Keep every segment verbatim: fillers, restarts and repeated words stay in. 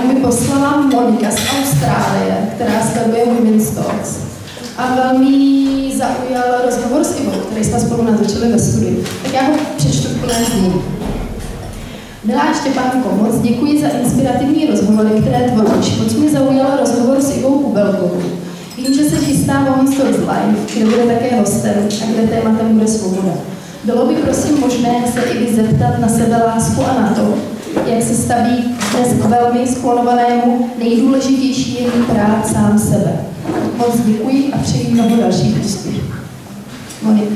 mi poslala Monika z Austrálie, která sleduje Women's Talks. A velmi zaujal rozhovor s Ivou, který jsme spolu natočili ve studiu. Tak já ho přečtu v plné znění. Milá Štěpánko, moc děkuji za inspirativní rozhovory, které tvoříš. Moc mě zaujal rozhovor s Ivou Kubelkovou. Vím, že se chystá Women's Talks Live, kde bude také hostem a kde tématem bude svoboda. Bylo by prosím možné se i vy zeptat na sebelásku a na to, jak se staví dnes k velmi sklonovanému, nejdůležitější je mít rád sám sebe. Moc děkuji a přeji mnoho dalších úspěchů. Monika.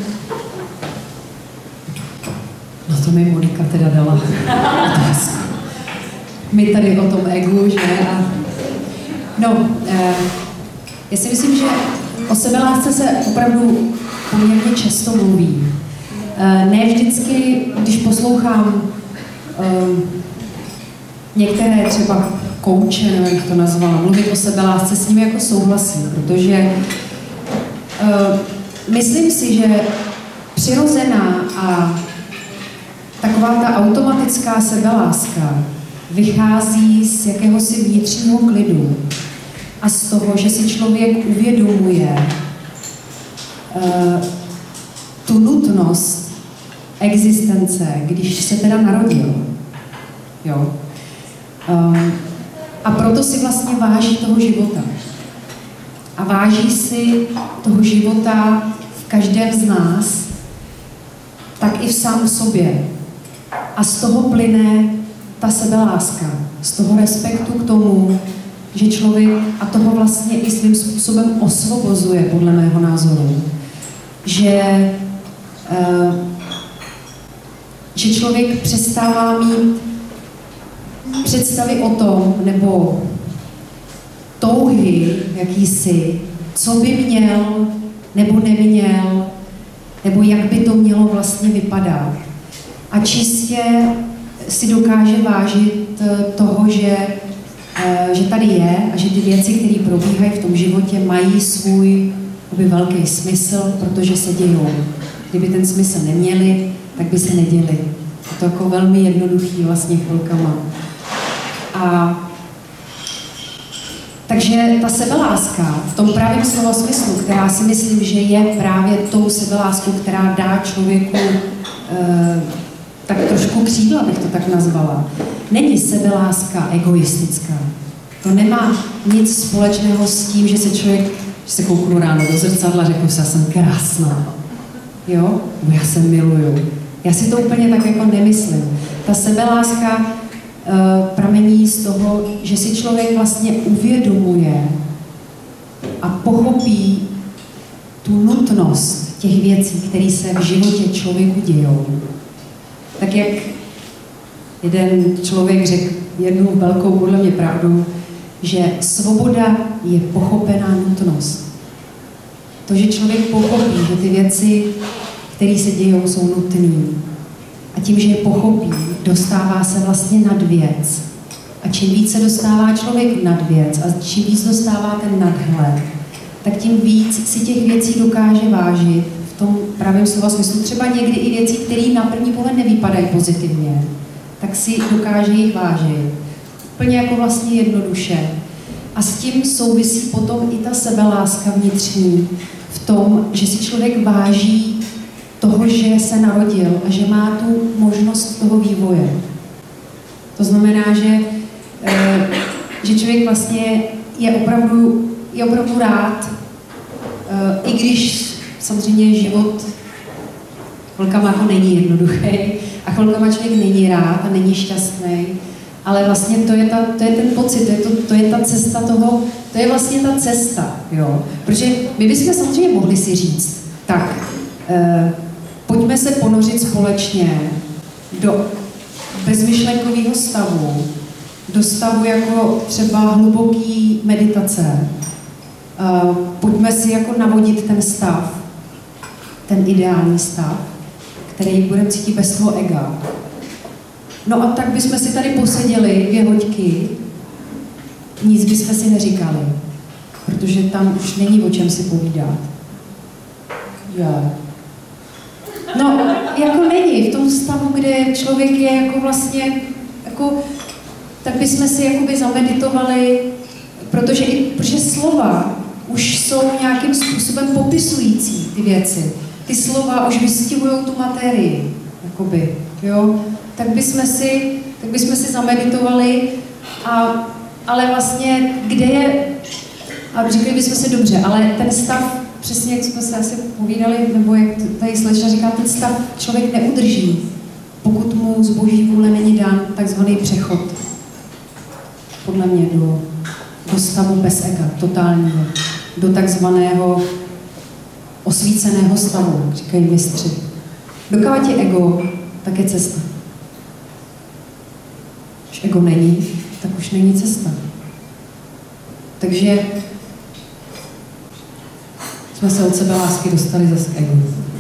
No to mi Monika teda dala otázku. My tady o tom egu, že? A... No, eh, já si myslím, že o sebelásce se opravdu poměrně často mluví. Eh, ne vždycky, když poslouchám eh, některé třeba kouče, nevím, jak to nazvala, mluvit o sebelásce, s nimi jako souhlasím, protože uh, myslím si, že přirozená a taková ta automatická sebeláska vychází z jakéhosi vnitřního klidu a z toho, že si člověk uvědomuje uh, tu nutnost existence, když se teda narodil. Jo? Um, a proto si vlastně váží toho života. A váží si toho života v každém z nás, tak i v sám sobě. A z toho plyne ta sebeláska, z toho respektu k tomu, že člověk, a toho vlastně i svým způsobem osvobozuje, podle mého názoru, že, uh, že člověk přestává mít představy o tom, nebo touhy jakýsi, co by měl, nebo neměl, nebo jak by to mělo vlastně vypadat. A čistě si dokáže vážit toho, že, že tady je a že ty věci, které probíhají v tom životě, mají svůj velký smysl, protože se dějou. Kdyby ten smysl neměli, tak by se neděli. Je to jako velmi jednoduchý vlastně chvilkama. A takže ta sebeláska v tom pravém slova smyslu, která si myslím, že je právě tou sebeláskou, která dá člověku e, tak trošku křídla, bych to tak nazvala, není sebeláska egoistická. To nemá nic společného s tím, že se člověk, že se kouknu ráno do zrcadla, řeknu si, já jsem krásná. Jo? Já se miluju. Já si to úplně tak jako nemyslím. Ta sebeláska pramení z toho, že si člověk vlastně uvědomuje a pochopí tu nutnost těch věcí, které se v životě člověku dějou. Tak jak jeden člověk řekl jednu velkou podle mě pravdu, že svoboda je pochopená nutnost. To, že člověk pochopí, že ty věci, které se dějou, jsou nutné. A tím, že je pochopí, dostává se vlastně nad věc. A čím víc se dostává člověk nad věc a čím víc dostává ten nadhled, tak tím víc si těch věcí dokáže vážit v tom pravém slova smyslu. Třeba někdy i věci, které na první pohled nevypadají pozitivně, tak si dokáže jich vážit. Úplně jako vlastně jednoduše. A s tím souvisí potom i ta sebeláska vnitřní v tom, že si člověk váží toho, že se narodil a že má tu možnost toho vývoje. To znamená, že, e, že člověk vlastně je opravdu, je opravdu rád, e, i když samozřejmě život chvilkama jako není jednoduchý a chvilkama člověk není rád a není šťastný, ale vlastně to je, ta, to je ten pocit, to je, to, to je ta cesta toho, to je vlastně ta cesta, jo. Protože my bychom samozřejmě mohli si říct, tak, e, pojďme se ponořit společně do bezmyšlenkového stavu, do stavu jako třeba hluboký meditace. Uh, pojďme si jako navodit ten stav, ten ideální stav, který budeme cítit bez toho ega. No a tak bychom si tady poseděli dvě hoďky, nic bychom si neříkali, protože tam už není o čem si povídat. Yeah. No, jako není v tom stavu, kde člověk je jako vlastně, jako tak bychom si jakoby zameditovali, protože, i, protože slova už jsou nějakým způsobem popisující ty věci. Ty slova už vystihují tu materii, jakoby, jo? Tak bychom si, tak bychom si zameditovali, a, ale vlastně, kde je, a říkali bychom si dobře, ale ten stav, přesně jak jsme se asi povídali, nebo jak tady slečna říká, ten stav člověk neudrží, pokud mu z boží vůle není dán takzvaný přechod, podle mě, do, do stavu bez ega, totálního, do takzvaného osvíceného stavu, říkají mistři. Dokud je ego, tak je cesta. Když ego není, tak už není cesta. Takže jsme se od sebe lásky dostali zase k egu.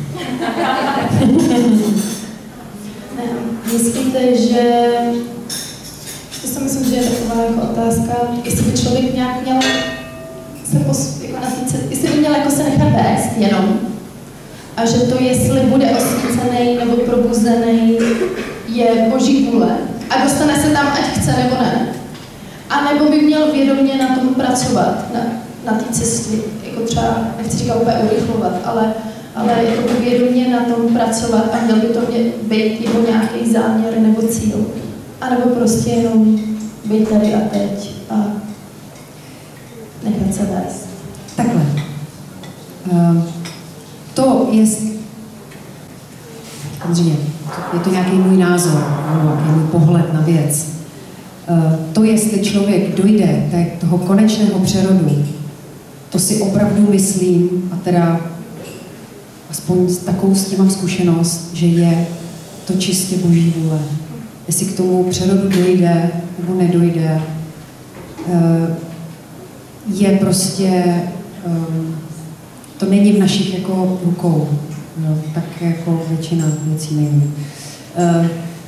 Myslíte, že to si myslím, že je taková jako otázka, jestli by člověk nějak měl se pos, jako na týce, jestli by měl jako se nechat vést jenom a že to, jestli bude osvícený nebo probuzený, je boží vůle a dostane se tam, ať chce nebo ne. A nebo by měl vědomě na tom pracovat, na, na té cestě, jako třeba, nechci říkat úplně urychlovat, ale, ale jako by vědomě na tom pracovat a měl by to mě, být jeho nějaký záměr nebo cíl. A nebo prostě jenom být tady a teď a nechat se vést. Takhle. Uh, to je, je to nějaký můj názor, nějaký můj pohled na věc. Uh, to, jestli člověk dojde tak toho konečného přerodu, to si opravdu myslím, a teda aspoň s takovou s tím mám zkušenost, že je to čistě boží vůle. Jestli k tomu přerodu dojde nebo nedojde, uh, je prostě, um, to není v našich jako rukou, no, tak jako většina věcí není. Uh,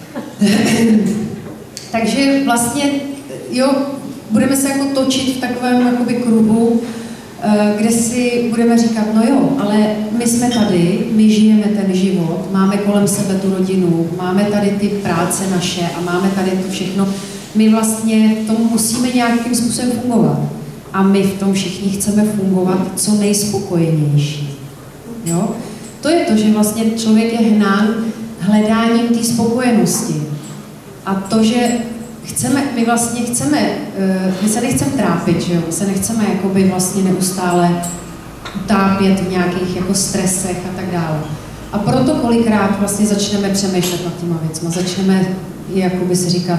takže vlastně, jo, budeme se jako točit v takovém jakoby kruhu, uh, kde si budeme říkat, no jo, ale my jsme tady, my žijeme ten život, máme kolem sebe tu rodinu, máme tady ty práce naše a máme tady to všechno, my vlastně v tom musíme nějakým způsobem fungovat. A my v tom všichni chceme fungovat co nejspokojenější. Jo? To je to, že vlastně člověk je hnán hledáním té spokojenosti. A to, že chceme, my vlastně chceme, my se nechceme trápit, že jo? My se nechceme jakoby vlastně neustále utápět v nějakých jako stresech a tak dále. A proto kolikrát vlastně začneme přemýšlet nad těma věcma, začneme jakoby si říkat,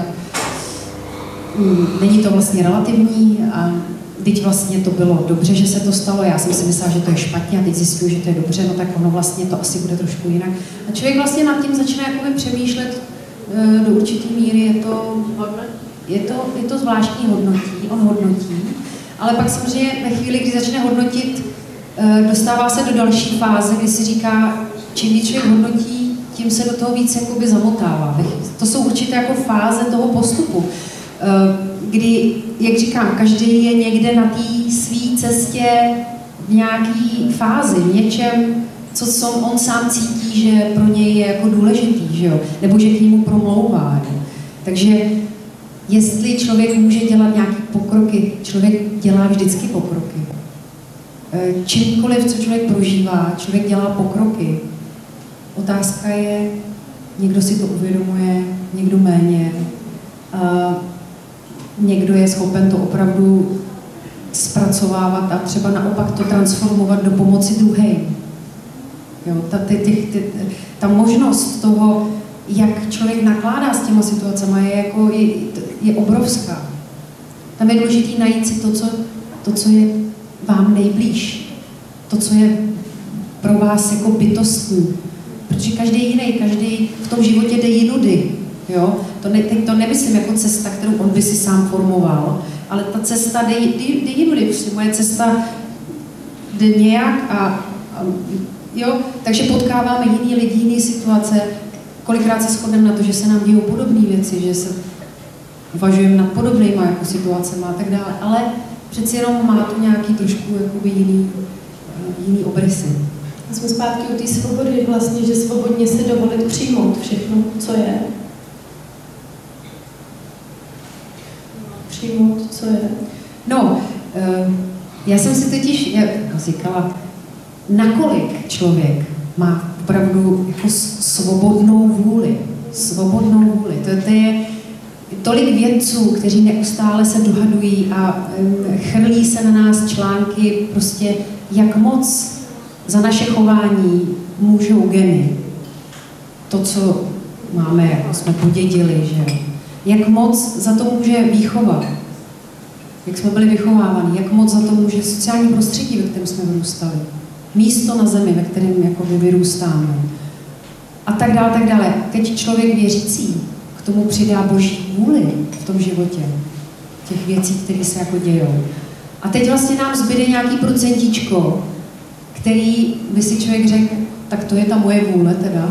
hm, není to vlastně relativní a teď vlastně to bylo dobře, že se to stalo, já jsem si myslela, že to je špatně a teď zjistuju, že to je dobře, no tak ono vlastně to asi bude trošku jinak. A člověk vlastně nad tím začne jakoby přemýšlet do určitý míry, je to, je to, je to zvláštní hodnotí, on hodnotí, ale pak samozřejmě ve chvíli, kdy začne hodnotit, dostává se do další fáze, kdy si říká, čím víc člověk hodnotí, tím se do toho víc jakoby zamotává. To jsou určité jako fáze toho postupu, kdy, jak říkám, každý je někde na té své cestě v nějaké fázi, v něčem, co, co on sám cítí, že pro něj je jako důležitý, že jo? Nebo že k němu promlouvá. Jo? Takže jestli člověk může dělat nějaké pokroky, člověk dělá vždycky pokroky. Čímkoliv, co člověk prožívá, člověk dělá pokroky. Otázka je, někdo si to uvědomuje, někdo méně. A někdo je schopen to opravdu zpracovávat a třeba naopak to transformovat do pomoci druhým. Jo, ta, ty, ty, ty, ta možnost toho, jak člověk nakládá s těma situacemi, je, jako, je, je obrovská. Tam je důležité najít si to co, to, co je vám nejblíž. To, co je pro vás jako bytostní. Protože každý jiný, každý v tom životě jde jinudy. Jo? To, ne, to nemyslím jako cesta, kterou on by si sám formoval, ale ta cesta jde, jde, jde jinudy. Moje cesta jde nějak a, a jo? Takže potkáváme jiný lidi, jiné situace. Kolikrát se shodneme na to, že se nám dějou podobné věci, že se uvažujeme nad podobnýma jako situacemi a tak dále, ale přeci jenom má to nějaký trošku jakoby jiný, jiný obrysy. A jsme zpátky u té svobody vlastně, že svobodně si dovolit přijmout všechno, co je. přijmout, co je? No, já jsem si totiž říkala, nakolik člověk má opravdu jako svobodnou vůli. Svobodnou vůli. To, to je tolik vědců, kteří neustále se dohadují a chrlí se na nás články, prostě jak moc za naše chování můžou geny. To, co máme, jako jsme podědili, že jak moc za to může výchova, jak jsme byli vychovávaní, jak moc za to může sociální prostředí, ve kterém jsme vyrůstali, místo na zemi, ve kterém jakoby vyrůstáme a tak dále, tak dále. Teď člověk věřící k tomu přidá boží vůli v tom životě, těch věcí, které se jako dějou. A teď vlastně nám zbyde nějaký procentíčko, který by si člověk řekl, tak to je ta moje vůle teda,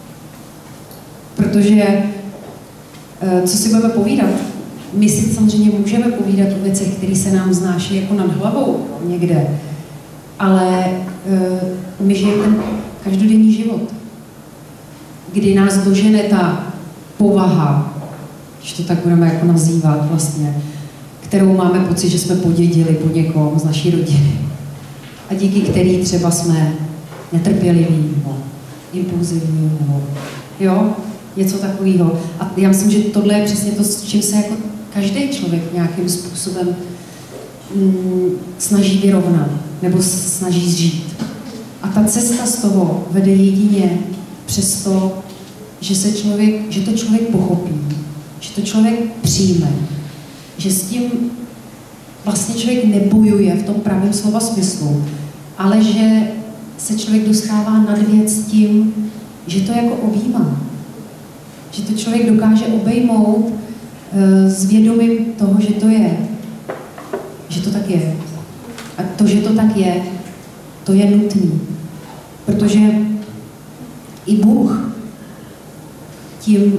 protože co si budeme povídat? My si samozřejmě můžeme povídat o věcech, které se nám znáší jako nad hlavou někde, ale my žijeme ten každodenní život, kdy nás dožene ta povaha, když to tak budeme jako nazývat vlastně, kterou máme pocit, že jsme podědili po někom z naší rodiny a díky který třeba jsme netrpěliví nebo impulzivní nebo jo, něco takového. A já myslím, že tohle je přesně to, s čím se jako každý člověk nějakým způsobem mm, snaží vyrovnat nebo snaží zžít. A ta cesta z toho vede jedině přes to, že, se člověk, že to člověk pochopí, že to člověk přijme, že s tím vlastně člověk nebojuje v tom pravém slova smyslu, ale že se člověk dostává nad věc tím, že to jako objímá. Že to člověk dokáže obejmout uh, s vědomím toho, že to je. Že to tak je. A to, že to tak je, to je nutný. Protože i Bůh tím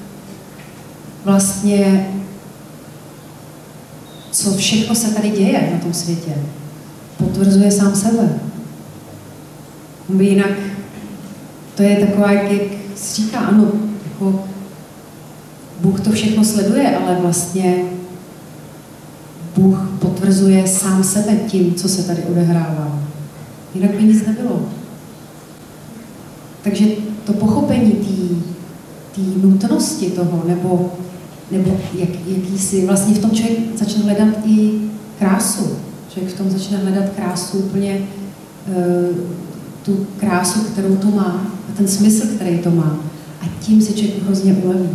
vlastně, co všechno se tady děje na tom světě, potvrzuje sám sebe. Jinak to je taková, jak, jak se říká, ano, jako Bůh to všechno sleduje, ale vlastně Bůh potvrzuje sám sebe tím, co se tady odehrává. Jinak by nic nebylo. Takže to pochopení té nutnosti toho, nebo, nebo jak, jakýsi, vlastně v tom člověk začne hledat i krásu. Člověk v tom začne hledat krásu úplně, uh, tu krásu, kterou to má, a ten smysl, který to má. A tím se člověk hrozně uleví.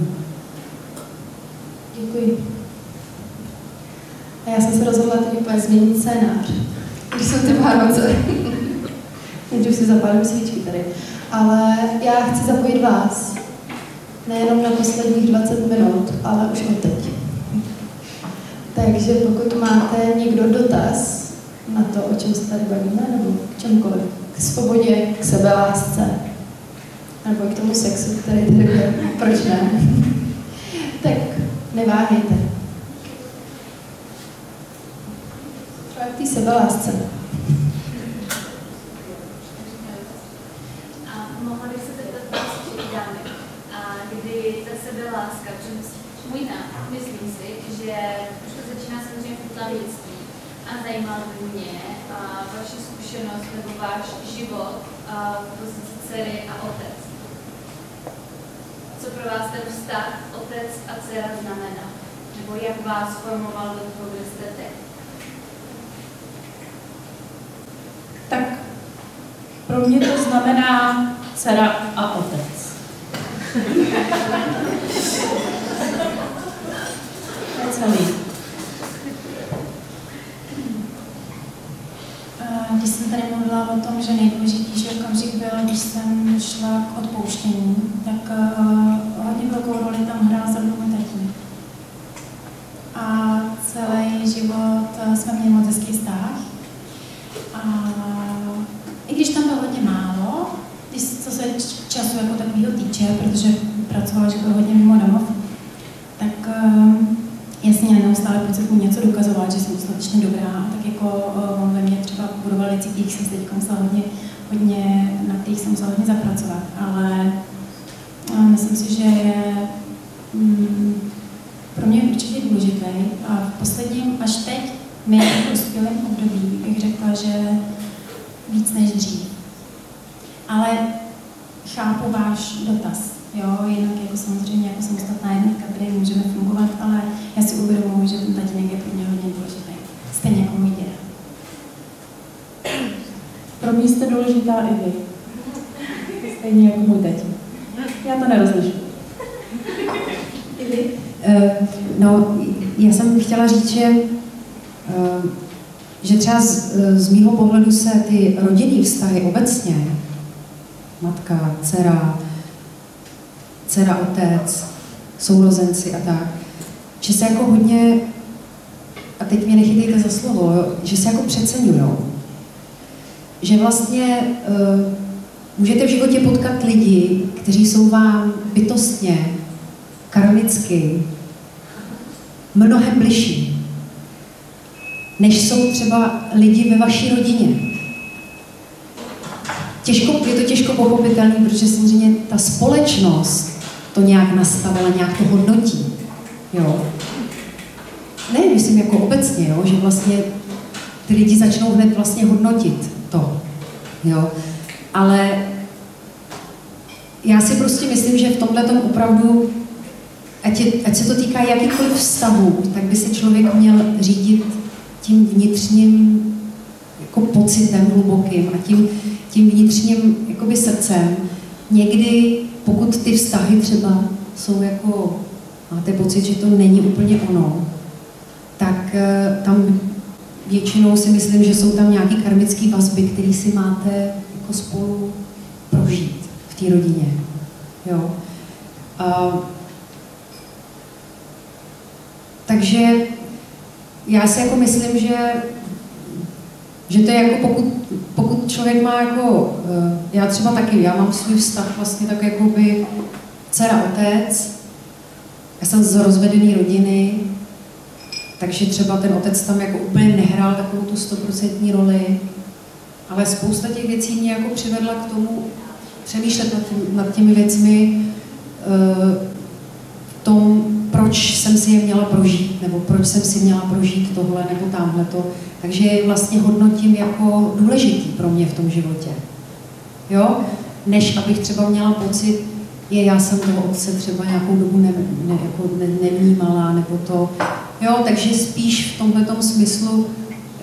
Děkuji. A já jsem se rozhodla tady úplně změnit scénář. Když jsou ty Vánoce. Nejdřív si zapálím svíčky tady. Ale já chci zapojit vás. Nejenom na posledních dvacet minut, ale už od teď. Takže pokud máte někdo dotaz na to, o čem se tady bavíme, nebo k čemkoliv, k svobodě, k sebelásce, nebo k tomu sexu, který tady bude, proč ne, tak neváhejte. Třeba k té sebelásce. Mohla bych se zeptat vás dámy, kdy ta sebeláska, můj nápad, myslím si, že už to začíná samozřejmě v dětství a zajímalo by mě a vaše zkušenost nebo váš život a v pozici dcery a otec. Co pro vás ten vztah otec a dcera znamená? Nebo jak vás formoval do toho, kde jste teď? Tak pro mě to znamená dcera a otec. To je celý. Když jsem tady mluvila o tom, že nejdůležitější okamžik byl, když jsem šla k odpouštění, tak uh, hodně velkou roli tam hrál za mnou tatín. A celý život uh, jsme měli moc hezký vztah. A i když tam bylo hodně málo, když, co se času jako takového týče, protože pracovala, že byl hodně mimo domov, tak uh, jasně neustále pocit mu něco dokazovat, že jsem dostatečně dobrá, tak jako uh, on ve mně třeba budoval věci, kterých jsem se teď musela hodně, hodně, na kterých jsem musela hodně zapracovat, ale uh, myslím si, že je um, pro mě je určitě důležitý a v posledním až teď mi v dospělém období bych řekla, že víc než dřív. Ale chápu váš dotaz, jo, jinak jako samozřejmě jako samostatná jednotka tady můžeme fungovat, ale já si uvědomuji, že ten tatínek je pro mě hodně důležitý, stejně jako můj děda. Pro mě jste důležitá i vy. Stejně jako můj tatínek. Já to nerozlišuji. I vy? Uh, no, já jsem chtěla říct, že, uh, že třeba z, z mýho pohledu se ty rodinné vztahy obecně, matka, dcera, dcera, otec, sourozenci a tak, že se jako hodně, a teď mě nechytejte za slovo, jo, že se jako přeceňujou. Že vlastně uh, můžete v životě potkat lidi, kteří jsou vám bytostně, karmicky mnohem bližší, než jsou třeba lidi ve vaší rodině. Těžko, je to těžko pochopitelné, protože samozřejmě ta společnost to nějak nastavila, nějak to hodnotí. Jo? Ne, myslím jako obecně, jo? Že vlastně ty lidi začnou hned vlastně hodnotit to. Jo? Ale já si prostě myslím, že v tomhle tom opravdu, ať, je, ať se to týká jakýkoliv vztahu, tak by se člověk měl řídit tím vnitřním jako pocitem hlubokým a tím, tím vnitřním jakoby srdcem. Někdy, pokud ty vztahy třeba jsou jako, máte pocit, že to není úplně ono, tak tam většinou si myslím, že jsou tam nějaké karmické vazby, které si máte jako spolu prožít v té rodině. Jo. A, takže já si jako myslím, že, že to je jako pokud, pokud člověk má jako, já třeba taky, já mám svůj vztah vlastně tak jako by dcera, otec, já jsem z rozvedené rodiny, takže třeba ten otec tam jako úplně nehrál takovou tu stoprocentní roli, ale spousta těch věcí mě jako přivedla k tomu přemýšlet nad, tím, nad těmi věcmi, v tom, proč jsem si je měla prožít, nebo proč jsem si měla prožít tohle nebo tamhleto. Takže je vlastně hodnotím jako důležitý pro mě v tom životě. Jo? Než abych třeba měla pocit, je, já jsem toho otce třeba nějakou dobu ne, ne, jako ne, nevnímala, nebo to. Jo, takže spíš v tomhletom smyslu uh,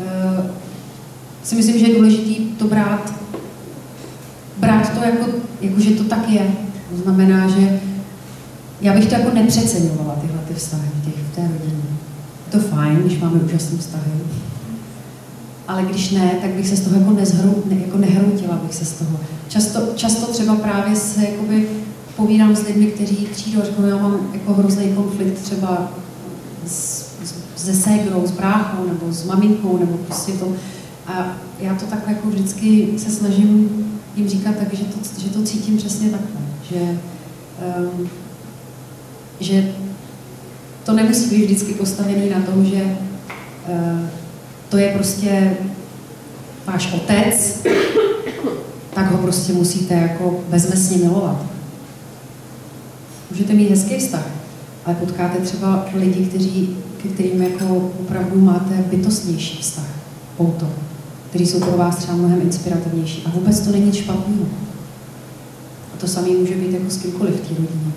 si myslím, že je důležitý to brát, brát to jako, jako, že to tak je. To znamená, že já bych to jako nepřeceňovala, tyhle ty vztahy těch, v té rodině. Je to fajn, když máme úžasné vztahy. Ale když ne, tak bych se z toho jako, nezhru, ne, jako nehroutila bych se z toho. Často, často třeba právě se jakoby povídám s lidmi, kteří přijdou a říkají, já mám jako hrozný konflikt třeba s, se ségrou, s bráchou, nebo s maminkou, nebo prostě to. A já to takhle jako vždycky se snažím jim říkat tak, že to, že to cítím přesně takhle. Že, um, že to nemusí být vždycky postavený na tom, že uh, to je prostě váš otec, tak ho prostě musíte jako bezmezně milovat. Můžete mít hezký vztah, ale potkáte třeba lidi, kteří, ke kterým jako opravdu máte bytostnější vztah, pouto, kteří jsou pro vás třeba mnohem inspirativnější. A vůbec to není nic špatného. A to samé může být jako s kýmkoliv v té rodině.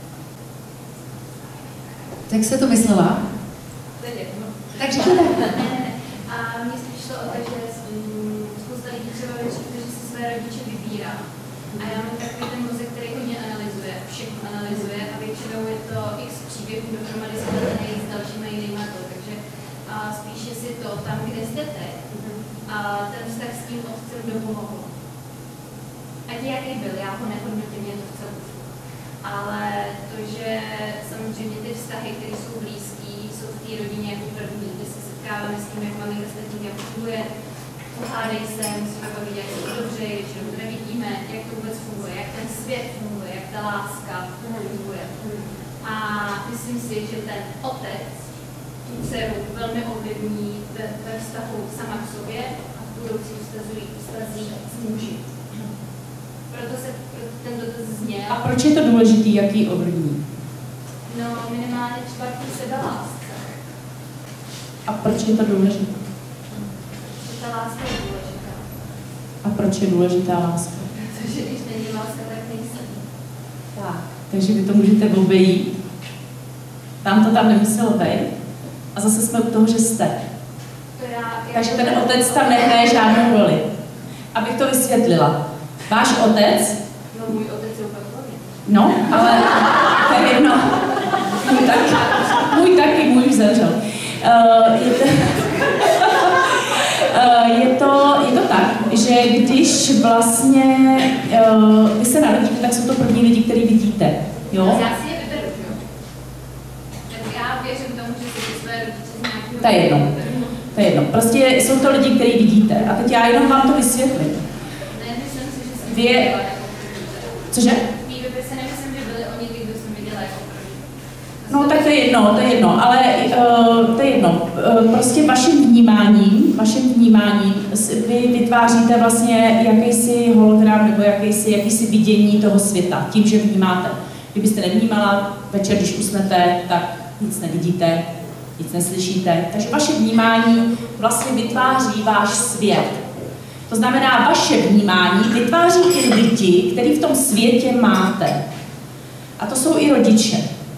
Jak jste to myslela? Tak řekněte. A mně spíš šlo o to, že spousta lidí třeba věří, kteří si své rodiče vybírá. A já mám takový ten mozek, který hodně analyzuje, všechno analyzuje a většinou je to x příběhů dohromady skládaný s dalšíma jinýma to. Takže a spíše si to tam, kde jste teď, a ten vztah s tím otcem dopomohl. Ať jaký byl, já ho nehodnotím, mě to chce už. Ale to, že samozřejmě ty vztahy, které jsou blízký, jsou v té rodině jako první, kdy se setkáváme s tím, jak maminka s tatínkem funguje, pohádej se, musíme bavit, jak je to dobře, většinou to nevidíme, jak to vůbec funguje, jak ten svět funguje, jak ta láska funguje. A myslím si, že ten otec tu dceru velmi ovlivní ve, ve vztahu sama k sobě a v budoucím vztazí s muži. Proto se proto ten dotaz zněl. A proč je to důležitý, jaký ovlivní? No, minimálně čtvrtý sebelásce. A proč je to důležité? Ta láska je důležitá. A proč je důležitá láska? Protože když není láska, tak nejsem. Tak. Takže vy to můžete obejít. Tam to tam nemuselo být. A zase jsme u toho, že jste. To já, já Takže ten otec tam nehraje žádnou roli. Abych to vysvětlila. Váš otec, no můj otec je úplně člověk. no, ale to je jedno. Můj taky, můj taky, můj už zemřel. Uh, je, to, uh, je, to, je to tak, že když vlastně uh, vy se narodíte, tak jsou to první lidi, který vidíte. Jo? Já si je vyberu, jo? Tak já věřím tomu, že si ty své rodiče z nějakého... To je jedno. To je jedno. Prostě jsou to lidi, který vidíte. A teď já jenom vám to vysvětlím. Nemyslím si, že jsem Vy... viděla jako první. Cože? V té době se nemyslím, že byli oni, kdo jsem viděla jako první. No tak to je jedno, to je jedno, ale uh, to je jedno. Uh, prostě vaším vnímáním, vaším vnímáním vy vytváříte vlastně jakýsi hologram nebo jakýsi, jakýsi vidění toho světa, tím, že vnímáte. Kdybyste nevnímala, večer, když usnete, tak nic nevidíte, nic neslyšíte. Takže vaše vnímání vlastně vytváří váš svět. To znamená, vaše vnímání vytváří i lidi, který v tom světě máte. A to jsou i rodiče.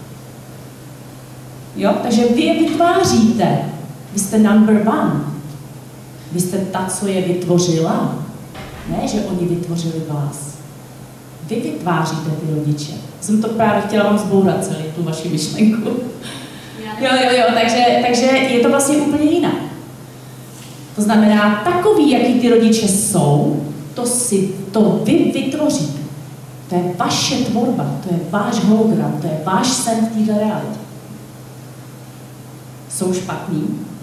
Jo? Takže vy je vytváříte. Vy jste number one. Vy jste ta, co je vytvořila. Ne, že oni vytvořili vás. Vy vytváříte ty rodiče. Jsem to právě chtěla vám zbourat celý tu vaši myšlenku. Jo, jo, jo, takže, takže je to vlastně úplně jinak. To znamená, takový, jaký ty rodiče jsou, to si, to vy vytvoříte. To je vaše tvorba, to je váš hologram, to je váš sen v této realitě. Jsou špatný?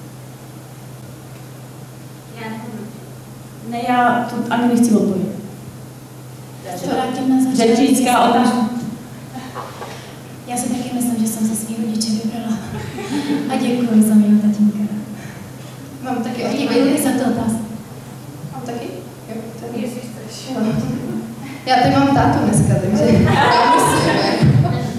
Já nehodnotím. Ne, já to ani nechci odpovědět. To vrátím na začátek. Řečnická otázka. Já si taky myslím, že jsem se svý rodiče vybrala. A děkuji za mého tatínka. Mám taky Děkuji odpověď. za tu otázku. Mám taky? Jo, taky. Jestli chceš. Jo. Já tady mám tátu dneska, takže já musím.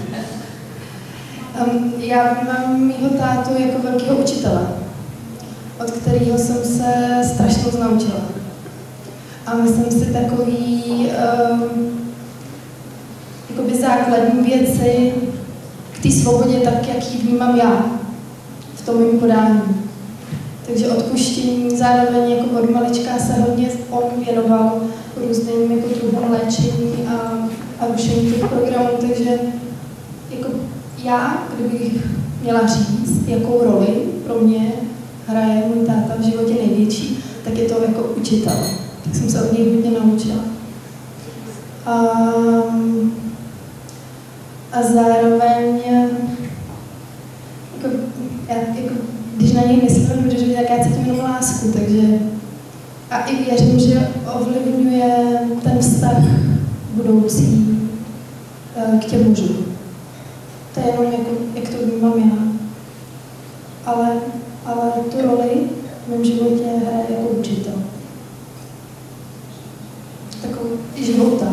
Um, já mám mýho tátu jako velkého učitele, od kterého jsem se strašně moc naučila. A myslím si takový um, jakoby základní věci k té svobodě, tak jak ji vnímám já v tom mým podání. Takže odpuštění, zároveň jako od malička se hodně on věnoval různým jako druhům léčení a, a rušení těch programů, takže jako já, kdybych měla říct, jakou roli pro mě hraje můj táta v životě největší, tak je to jako učitel. Tak jsem se od něj hodně naučila. A, a zároveň, jako, já, jako, když na něj myslím, protože tak já cítím jenom lásku, takže a i věřím, že ovlivňuje ten vztah budoucí k těm mužům. To je jenom jako, jak to vnímám já. Ale, ale tu roli v mém životě hraje jako učitel. Takovou života.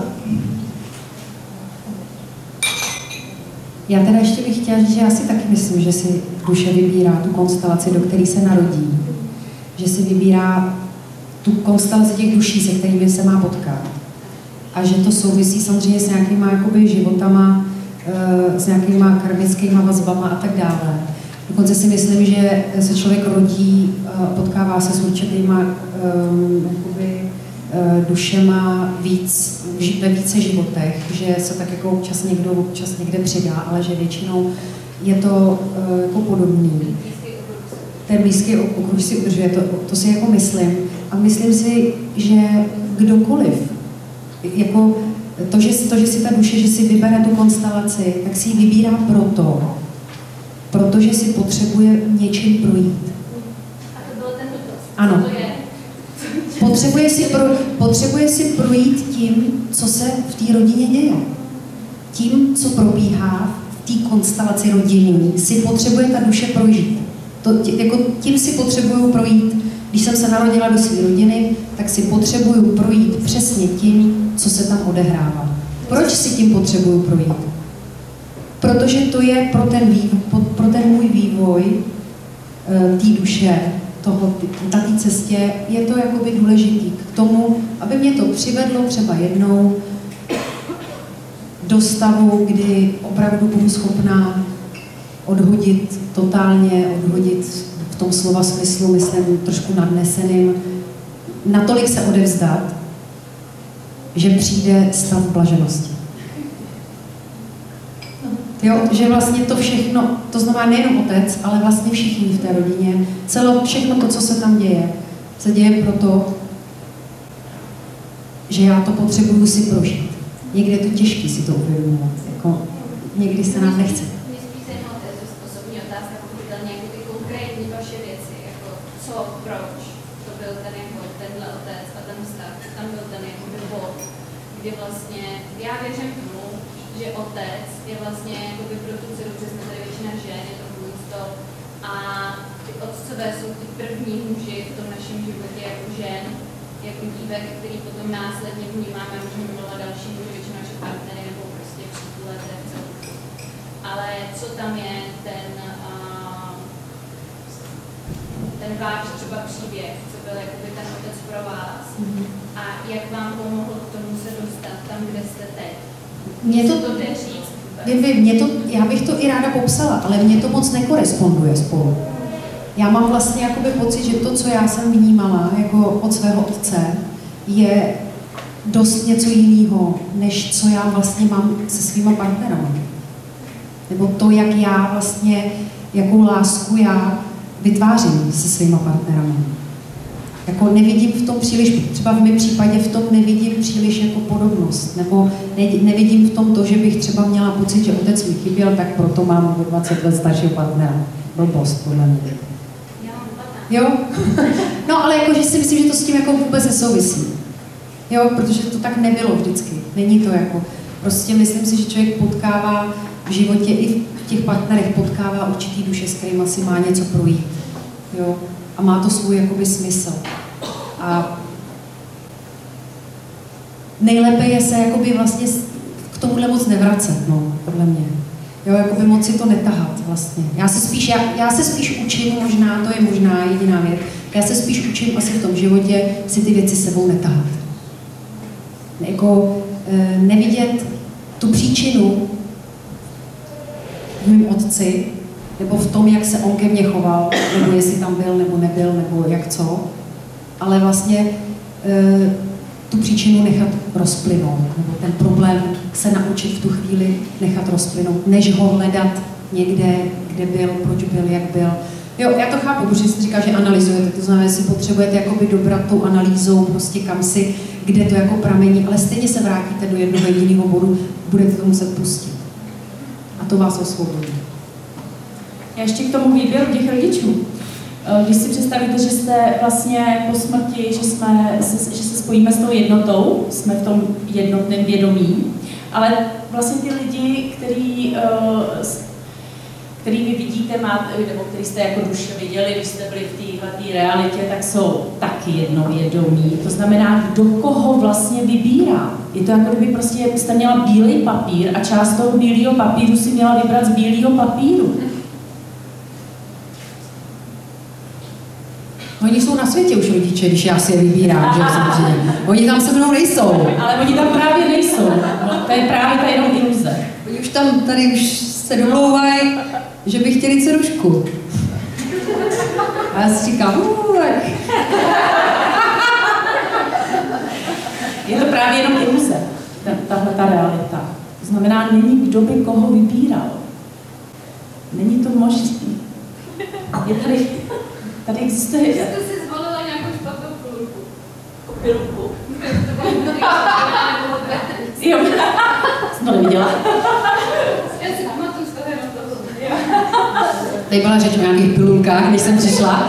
Já teda ještě bych chtěla říct, že já si taky myslím, že si duše vybírá tu konstelaci, do které se narodí. Že si vybírá tu konstelaci těch duší, se kterými se má potkat. A že to souvisí samozřejmě s nějakýma jakoby životama, s nějakýma karmickýma vazbama a tak dále. Dokonce si myslím, že se člověk rodí, potkává se s určitýma um, jakoby, uh, dušema víc, ve více životech, že se tak jako občas někdo občas někde přidá, ale že většinou je to uh, jako podobný. Ten blízký okruh si udržuje, to, to si jako myslím. A myslím si, že kdokoliv, jako to, že, to, že si ta duše, že si vybere tu konstelaci, tak si ji vybírá proto, protože si potřebuje něčím projít. A to byl ten dotaz. Ano. Co to je? Potřebuje si, pro, potřebuje si projít tím, co se v té rodině děje. Tím, co probíhá v té konstelaci rodinný, si potřebuje ta duše prožít. To, tě, jako tím si potřebuju projít. Když jsem se narodila do své rodiny, tak si potřebuju projít přesně tím, co se tam odehrává. Proč si tím potřebuju projít? protože to je pro ten, vývoj, pro ten můj vývoj té duše, toho, na té cestě, je to jakoby důležitý k tomu, aby mě to přivedlo třeba jednou do stavu, kdy opravdu budu schopná odhodit totálně, odhodit v tom slova smyslu, myslím, trošku nadneseným, natolik se odevzdat, že přijde stav blaženosti. Jo, že vlastně to všechno, to znamená nejenom otec, ale vlastně všichni v té rodině, celo, všechno to, co se tam děje, se děje proto, že já to potřebuju si prožít. Někdy je to těžké si to uvědomovat, jako někdy se nám nechce. Mě spíš zajímalo této způsobní otázka, pochopitelně jako ty konkrétní vaše věci, jako co, proč, to byl ten jako tenhle otec a ten vztah, tam byl ten jako bod, kdy vlastně, já věřím tomu, že otec je vlastně jakoby pro tu dceru, protože jsme tady většina žen, je to místo a ty otcové jsou ty první muži v tom našem životě jako žen, jako dívek, který potom následně vnímáme, můžeme milovat další muži, většinou naše partnery nebo prostě přítelé, ale co tam je ten, uh, ten váš třeba příběh, co byl jakoby ten otec pro vás mm-hmm. a jak vám pomohl k tomu se dostat tam, kde jste teď. Mě to, to jde říct. Vy, mě to, já bych to i ráda popsala, ale mně to moc nekoresponduje spolu. Já mám vlastně jakoby pocit, že to, co já jsem vnímala jako od svého otce, je dost něco jiného, než co já vlastně mám se svýma partnerama. Nebo to, jak já vlastně, jakou lásku já vytvářím se svýma partnerama. Jako nevidím v tom příliš, třeba v mém případě v tom nevidím příliš jako podobnost, nebo ne, nevidím v tom to, že bych třeba měla pocit, že otec mi chyběl, tak proto mám o dvacet let staršího partnera. Blbost, podle mě. Jo? No, ale jakože si myslím, že to s tím jako vůbec nesouvisí. Jo, protože to tak nebylo vždycky. Není to jako, prostě myslím si, že člověk potkává v životě i v těch partnerech potkává určitý duše, s kterým asi má něco projít. Jo? A má to svůj jakoby smysl. A nejlépe je se jakoby vlastně k tomuhle moc nevracet, no, podle mě. Jo, jakoby moc si to netahat vlastně. Já se spíš, já, já se spíš učím, možná, to je možná jediná věc, já se spíš učím asi v tom životě si ty věci sebou netahat. Jako e, nevidět tu příčinu v mým otci, nebo v tom, jak se on ke mně choval, nebo jestli tam byl, nebo nebyl, nebo jak co, ale vlastně e, tu příčinu nechat rozplynout, nebo ten problém se naučit v tu chvíli nechat rozplynout, než ho hledat někde, kde byl, proč byl, jak byl. Jo, já to chápu, protože jsi říká, že analyzujete, to znamená, že si potřebujete jakoby dobrat tou analýzou, prostě kam si, kde to jako pramení, ale stejně se vrátíte do jednoho jediného bodu, budete to muset pustit. A to vás osvobodí. Já ještě k tomu výběru těch rodičů. Když si představíte, že jste vlastně po smrti, že, jsme, že se spojíme s tou jednotou, jsme v tom jednotném vědomí, ale vlastně ty lidi, který, který vy vidíte, máte, nebo který jste jako duše viděli, když jste byli v této realitě, tak jsou taky jednovědomí. To znamená, kdo koho vlastně vybírá. Je to jako kdyby prostě jste měla bílý papír a část toho bílého papíru si měla vybrat z bílého papíru. Oni jsou na světě už rodiče, když já si je vybírám, že samozřejmě. Oni tam se mnou nejsou. Ale oni tam právě nejsou. No, to je právě ta jenom iluze. Oni už tam tady už se domlouvají, že by chtěli dcerušku. A já si říkám, tak. Je to právě jenom iluze, tahle ta realita. To znamená, není kdo by koho vybíral. Není to možné. Je tady... Tady existuje... Vy jste si zvolila nějakou špatnou pilulku. Pilulku. Jo, jsem to neviděla. Já si pamatuju z toho jenom toho. Tady byla řeč o nějakých pilulkách, než jsem přišla.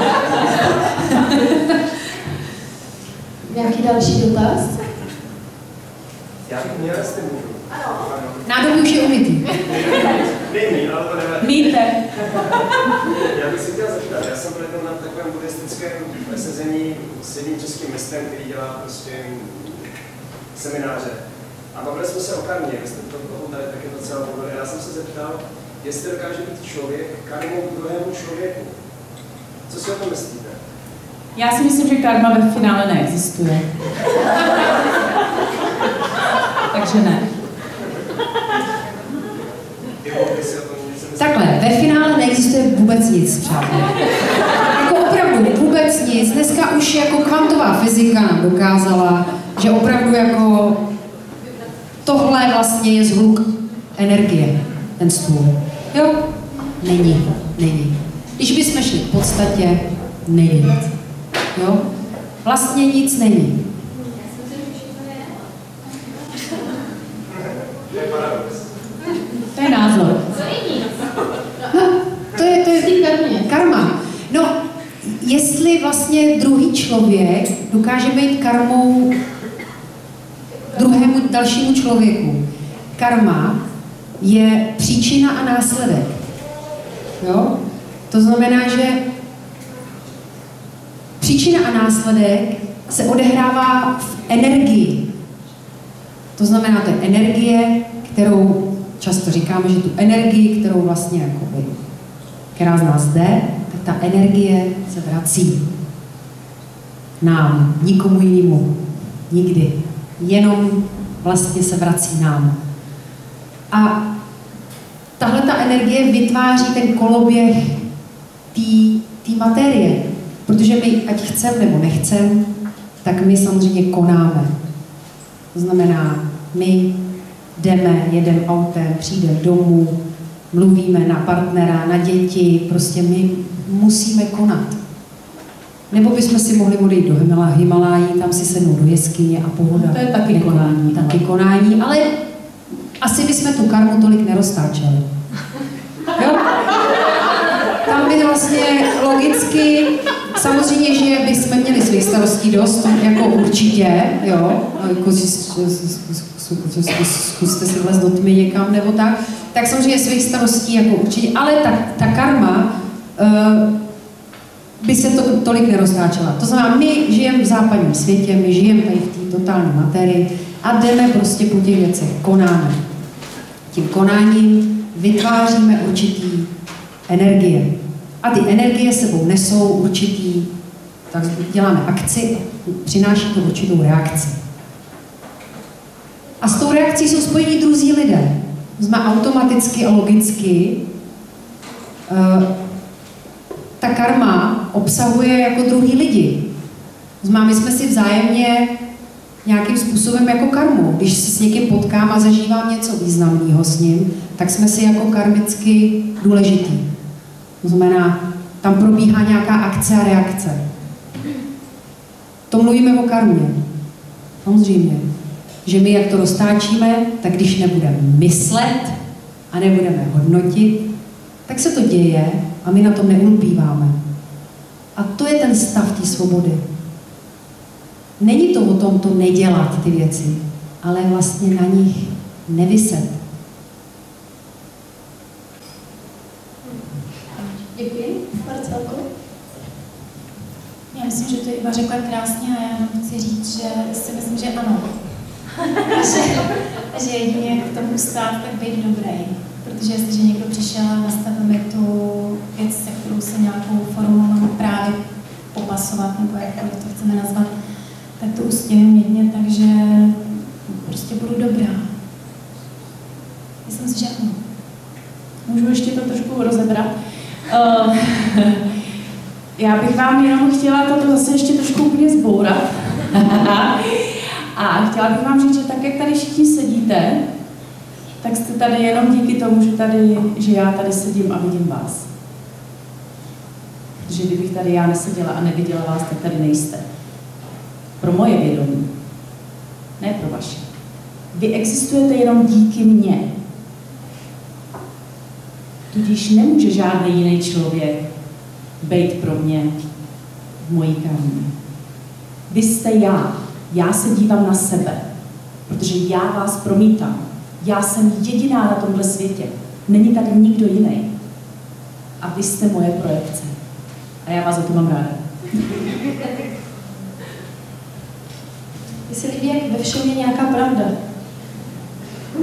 Nějaký další dotaz? Já bych měl, jestli můžu. Ano. Nádobí už je umytý. Není, ale to nevadí. Míte. Já bych si chtěl zeptat, já jsem byl na takovém buddhistickém sezení s jedním českým mistrem, který dělá prostě semináře. A bavili jsme se o karmě, vy jste to toho tady taky docela mluvili. Já jsem se zeptal, jestli dokáže být člověk karmou druhému člověku. Co si o tom myslíte? Já si myslím, že karma ve finále neexistuje. Takže ne. Takhle, ve finále neexistuje vůbec nic, přátelé. Jako opravdu vůbec nic. Dneska už jako kvantová fyzika nám dokázala, že opravdu jako tohle vlastně je zhluk energie, ten stůl. Jo? Není, není. Když bychom šli v podstatě, není. Jo? Vlastně nic není. To je názor. No, to je, to je karma. No, jestli vlastně druhý člověk dokáže být karmou druhému dalšímu člověku. Karma je příčina a následek. Jo? To znamená, že příčina a následek se odehrává v energii. To znamená, to je energie, kterou často říkáme, že tu energii, kterou vlastně jakoby, která z nás jde, tak ta energie se vrací nám, nikomu jinému, nikdy. Jenom vlastně se vrací nám. A tahle ta energie vytváří ten koloběh té materie. Protože my, ať chcem nebo nechcem, tak my samozřejmě konáme. To znamená, my jdeme, jedeme autem, přijdeme domů, mluvíme na partnera, na děti, prostě my musíme konat. Nebo bychom si mohli odejít do Himalájí, tam si sednout do jeskyně a pohoda. To je taky konání. Taky konání, ale asi bychom tu karmu tolik neroztáčeli. Jo? Tam by vlastně logicky, samozřejmě, že bychom měli svých starostí dost, jako určitě, jo, jako zkuste si vlez do tmy někam nebo tak, tak samozřejmě svých starostí jako určitě, ale ta, ta karma uh, by se to tolik neroztáčela. To znamená, my žijeme v západním světě, my žijeme tady v té totální materii a jdeme prostě po těch věcech, konáme. Tím konáním vytváříme určitý energie. A ty energie sebou nesou určitý, tak děláme akci, přináší to určitou reakci. A s tou reakcí jsou spojení druzí lidé. Znamená automaticky a logicky uh, ta karma obsahuje jako druhý lidi. Znamená, my jsme si vzájemně nějakým způsobem jako karmu. Když se s někým potkám a zažívám něco významného s ním, tak jsme si jako karmicky důležitý. To znamená, tam probíhá nějaká akce a reakce. To mluvíme o karmě. Samozřejmě, že my jak to roztáčíme, tak když nebudeme myslet a nebudeme hodnotit, tak se to děje a my na tom neulpíváme. A to je ten stav té svobody. Není to o tom to nedělat ty věci, ale vlastně na nich nevyset. Děkuji. Marcelko? Já myslím, že to Iva řekla krásně a já chci říct, že si myslím, že ano. že, že jedině jak k tomu stát, tak být dobrý. Protože jestliže někdo přišel a nastavil mi tu věc, se kterou se nějakou formou mám právě popasovat, nebo jakkoliv to chceme nazvat, tak to ustěvím jedně, takže prostě budu dobrá. Myslím si, že ano. Můžu ještě to trošku rozebrat? Uh, já bych vám jenom chtěla toto zase ještě trošku úplně zbourat. A chtěla bych vám říct, že tak, jak tady všichni sedíte, tak jste tady jenom díky tomu, že, tady, že já tady sedím a vidím vás. Protože kdybych tady já neseděla a neviděla vás, tak tady nejste. Pro moje vědomí, ne pro vaše. Vy existujete jenom díky mně. Tudíž nemůže žádný jiný člověk být pro mě v mojí karmě. Vy jste já. Já se dívám na sebe, protože já vás promítám. Já jsem jediná na tomhle světě. Není tady nikdo jiný. A vy jste moje projekce. A já vás za to mám ráda. Mně se líbí, jak ve všem je nějaká pravda.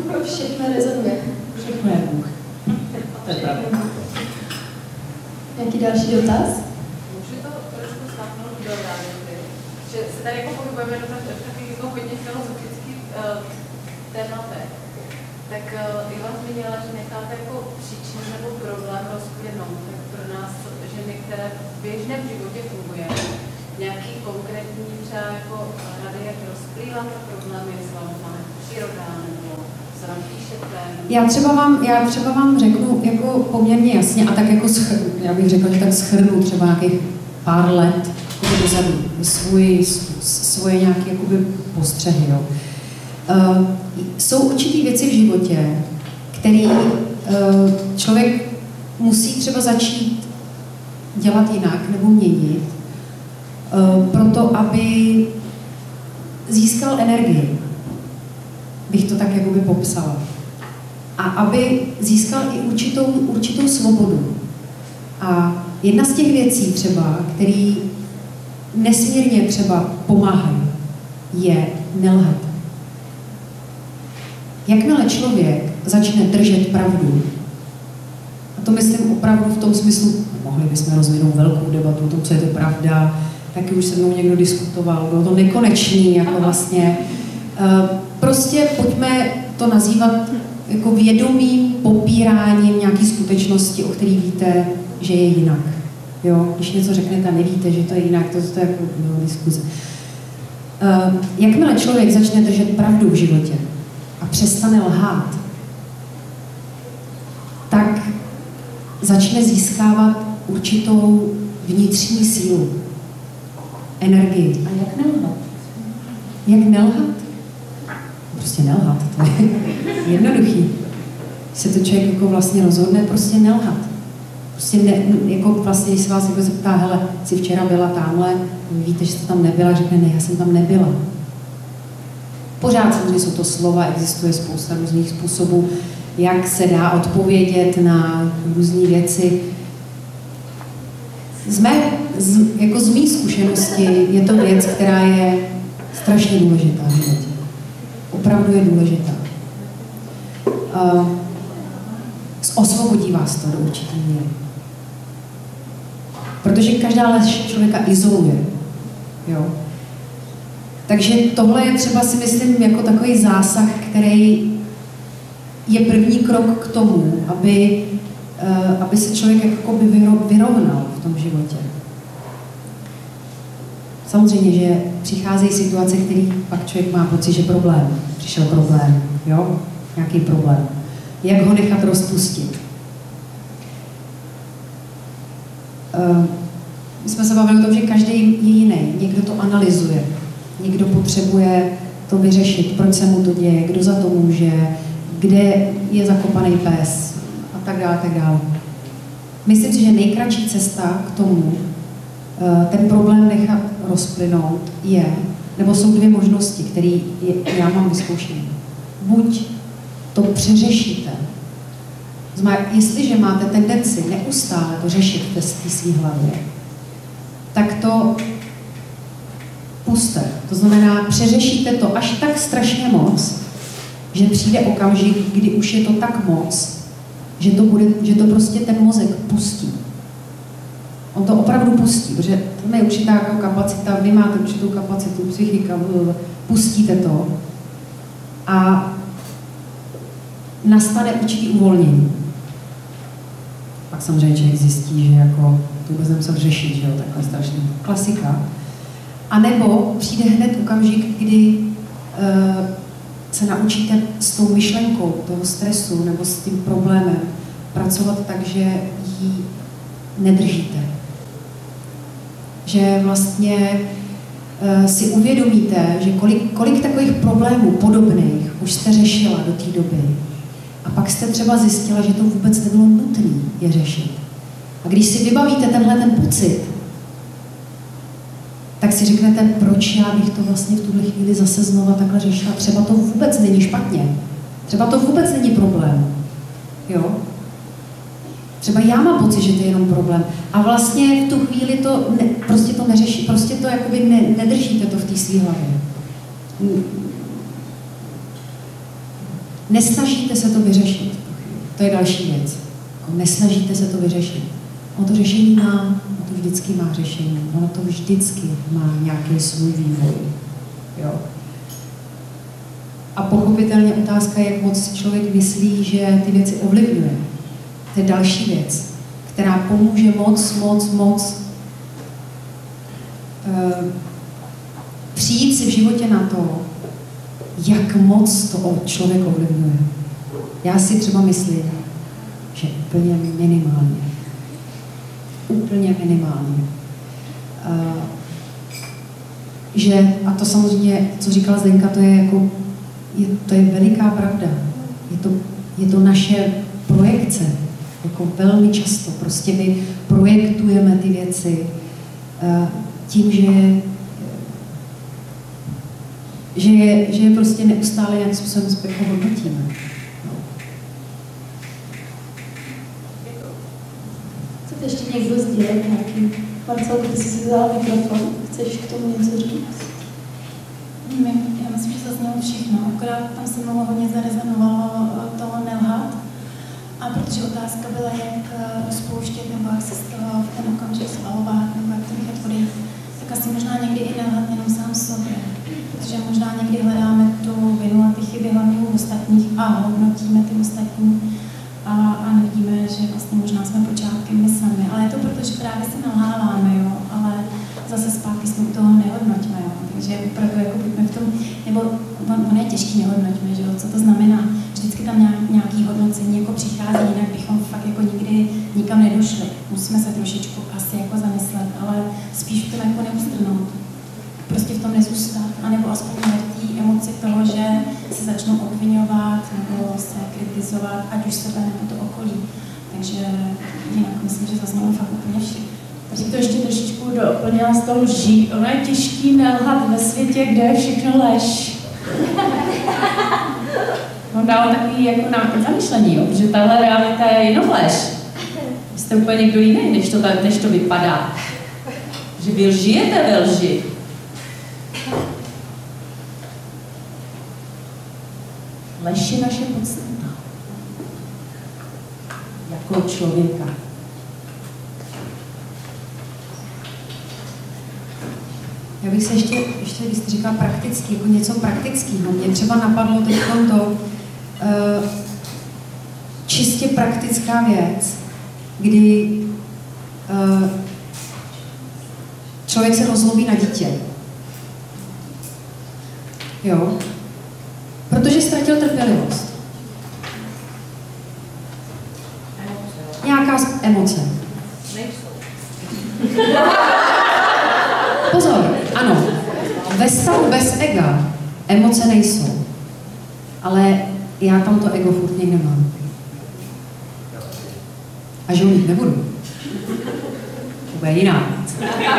Pro všechno rezonuje. Všechno je Bůh. To je pravda. Nějaký další dotaz? Můžu to trošku stáhnout do reality, že se tady jako pohybujeme do takových jako hodně filozofických uh, tématech. Tak uh, Iva zmínila, že necháte jako příčinu nebo problém rozplynout. Tak pro nás ženy, které v běžném životě fungujeme, nějaký konkrétní třeba jako rady, jak rozplývat problémy s vámi příroda nebo se vám píšete? Já třeba vám, já třeba vám řeknu jako poměrně jasně a tak jako schr, já bych řekla, že tak schrnu třeba nějakých pár let dozadu svůj, svoje nějaké jakoby postřehy. Jo. Uh, jsou určitý věci v životě, který uh, člověk musí třeba začít dělat jinak nebo měnit, uh, proto aby získal energii, bych to tak jakoby popsala. A aby získal i určitou, určitou svobodu. A jedna z těch věcí třeba, který nesmírně třeba pomáhají, je nelhat. Jakmile člověk začne držet pravdu, a to myslím opravdu v tom smyslu, mohli bychom rozvinout velkou debatu o tom, co je to pravda, taky už se mnou někdo diskutoval, bylo to nekonečný, jako vlastně. Prostě pojďme to nazývat jako vědomým popíráním nějaké skutečnosti, o který víte, že je jinak. Jo? Když něco řeknete a nevíte, že to je jinak, to, to je jako no, diskuze. Uh, jakmile člověk začne držet pravdu v životě a přestane lhát, tak začne získávat určitou vnitřní sílu, energii. A jak nelhat? Jak nelhat? Prostě nelhat, to je jednoduchý. Se to člověk jako vlastně rozhodne, prostě nelhat. Prostě ne, jako vlastně, když se vás jako zeptá, hele, jsi včera byla tamhle, víte, že jste tam nebyla, řekne, ne, já jsem tam nebyla. Pořád samozřejmě jsou to slova, existuje spousta různých způsobů, jak se dá odpovědět na různé věci. Z mé, z, jako z mých zkušeností je to věc, která je strašně důležitá v životě. Opravdu je důležitá. Uh, osvobodí vás to do určitý míry. Protože každá lež člověka izoluje. Jo? Takže tohle je třeba si myslím jako takový zásah, který je první krok k tomu, aby, uh, aby se člověk jakoby vyrovnal v tom životě. Samozřejmě, že přicházejí situace, který pak člověk má pocit, že problém. Přišel problém, jo? Nějaký problém. Jak ho nechat rozpustit? Uh, my jsme se bavili o tom, že každý je jiný. Někdo to analyzuje, někdo potřebuje to vyřešit, proč se mu to děje, kdo za to může, kde je zakopaný pes a tak dále, tak dále. Myslím si, že nejkratší cesta k tomu, ten problém nechat rozplynout, je, nebo jsou dvě možnosti, které já mám vyzkoušené. Buď to přeřešíte, znamená, jestliže máte tendenci neustále to řešit v té své hlavě, tak to puste. To znamená, přeřešíte to až tak strašně moc, že přijde okamžik, kdy už je to tak moc, že to, bude, že to prostě ten mozek pustí. On to opravdu pustí, protože to je určitá kapacita, vy máte určitou kapacitu, psychika, pustíte to a nastane určitý uvolnění. Pak samozřejmě člověk zjistí, že jako to vůbec nemusel řešit, že jo, takhle strašný klasika. A nebo přijde hned okamžik, kdy uh, se naučíte s tou myšlenkou toho stresu nebo s tím problémem pracovat tak, že ji nedržíte. Že vlastně uh, si uvědomíte, že kolik, kolik takových problémů podobných už jste řešila do té doby. A pak jste třeba zjistila, že to vůbec nebylo nutné je řešit. A když si vybavíte tenhle ten pocit, tak si řeknete, proč já bych to vlastně v tuhle chvíli zase znova takhle řešila. Třeba to vůbec není špatně. Třeba to vůbec není problém. Jo? Třeba já mám pocit, že to je jenom problém. A vlastně v tu chvíli to ne, prostě to neřeší, prostě to jakoby ne, nedržíte to v té své hlavě. nesnažíte se to vyřešit. To je další věc. Jako nesnažíte se to vyřešit. Ono to řešení má, ono to vždycky má řešení. Ono to vždycky má nějaký svůj vývoj. Jo. A pochopitelně otázka je, jak moc si člověk myslí, že ty věci ovlivňuje. To je další věc, která pomůže moc, moc, moc uh, přijít si v životě na to, jak moc to člověk ovlivňuje. Já si třeba myslím, že úplně minimálně. Úplně minimálně. Uh, že, a to samozřejmě, co říkala Zdenka, to je jako, je, to je veliká pravda. Je to, je to naše projekce. Jako velmi často. Prostě my projektujeme ty věci uh, tím, že že je, že je prostě neustále nějakým způsobem zpětně hodnotíme. No. Chcete ještě někdo sdělit nějaký? Marcel, ty jsi si vzala mikrofon, chceš k tomu něco říct? Já myslím, že zaznělo všechno, akorát tam se mnou hodně zarezonovalo to nelhat. A protože otázka byla, jak spouštět, nebo jak se z toho v ten okamžik svalovat, nebo jak to nechat odejít, tak asi možná někdy i nelhat jenom sám sobě. Protože možná někdy hledáme tu vinu a ty chyby hlavně u ostatních a hodnotíme ty ostatní a, a nevidíme, že vlastně možná jsme počátkem my sami. Ale je to proto, že právě se nalháváme, jo, ale zase zpátky jsme u toho nehodnoťme, jo. Takže opravdu jako buďme v tom, nebo on, on je těžký nehodnoťme, že jo, co to znamená. Vždycky tam nějak, nějaký hodnocení jako přichází, jinak bychom fakt jako nikdy nikam nedošli. Musíme se trošičku asi jako zamyslet, ale spíš v tom jako neustrnout. Prostě v tom nezůstat, anebo aspoň té emoci toho, že se začnou obvinovat nebo se kritizovat, ať už sebe nebo to okolí. Takže jinak myslím, že zaznělo fakt úplně všechno. Takže to ještě trošičku doplnila z toho lží. Ono je těžký nelhat ve světě, kde je všechno lež. Mám dalo takový jako na zamyšlení, jo, protože tahle realita je jenom lež. Jste úplně někdo jiný, než to, než to vypadá. Že vy žijete ve lži. Lež je naše podstata. Jako člověka. Já bych se ještě, ještě když jste říkala prakticky, jako něco praktického. Mě třeba napadlo teď to uh, čistě praktická věc, kdy uh, člověk se rozlobí na dítě. Jo? Protože ztratil trpělivost. Nějaká emoce. Pozor, ano. Ve stavu bez ega emoce nejsou. Ale já tam to ego furt někde mám. A že u nich nebudu. To bude jiná věc.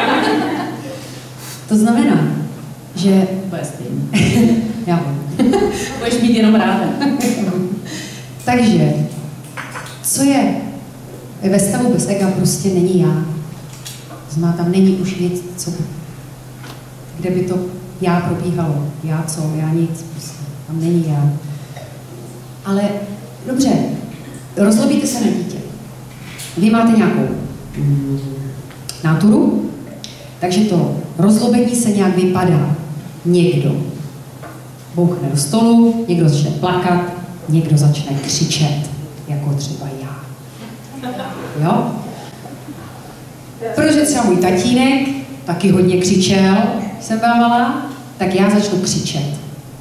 To znamená, že... Bude stejný. Já budu. Budeš mít jenom ráda. Takže, co je ve stavu bez ega, prostě není já. Znamená, tam není už nic, co by, kde by to já probíhalo. Já co, já nic, prostě. Tam není já. Ale dobře, rozlobíte se na dítě. Vy máte nějakou mm, náturu, takže to rozlobení se nějak vypadá. Někdo bouchne do stolu, někdo začne plakat, někdo začne křičet, jako třeba já. Jo? Protože třeba můj tatínek taky hodně křičel, jsem byla malá, tak já začnu křičet.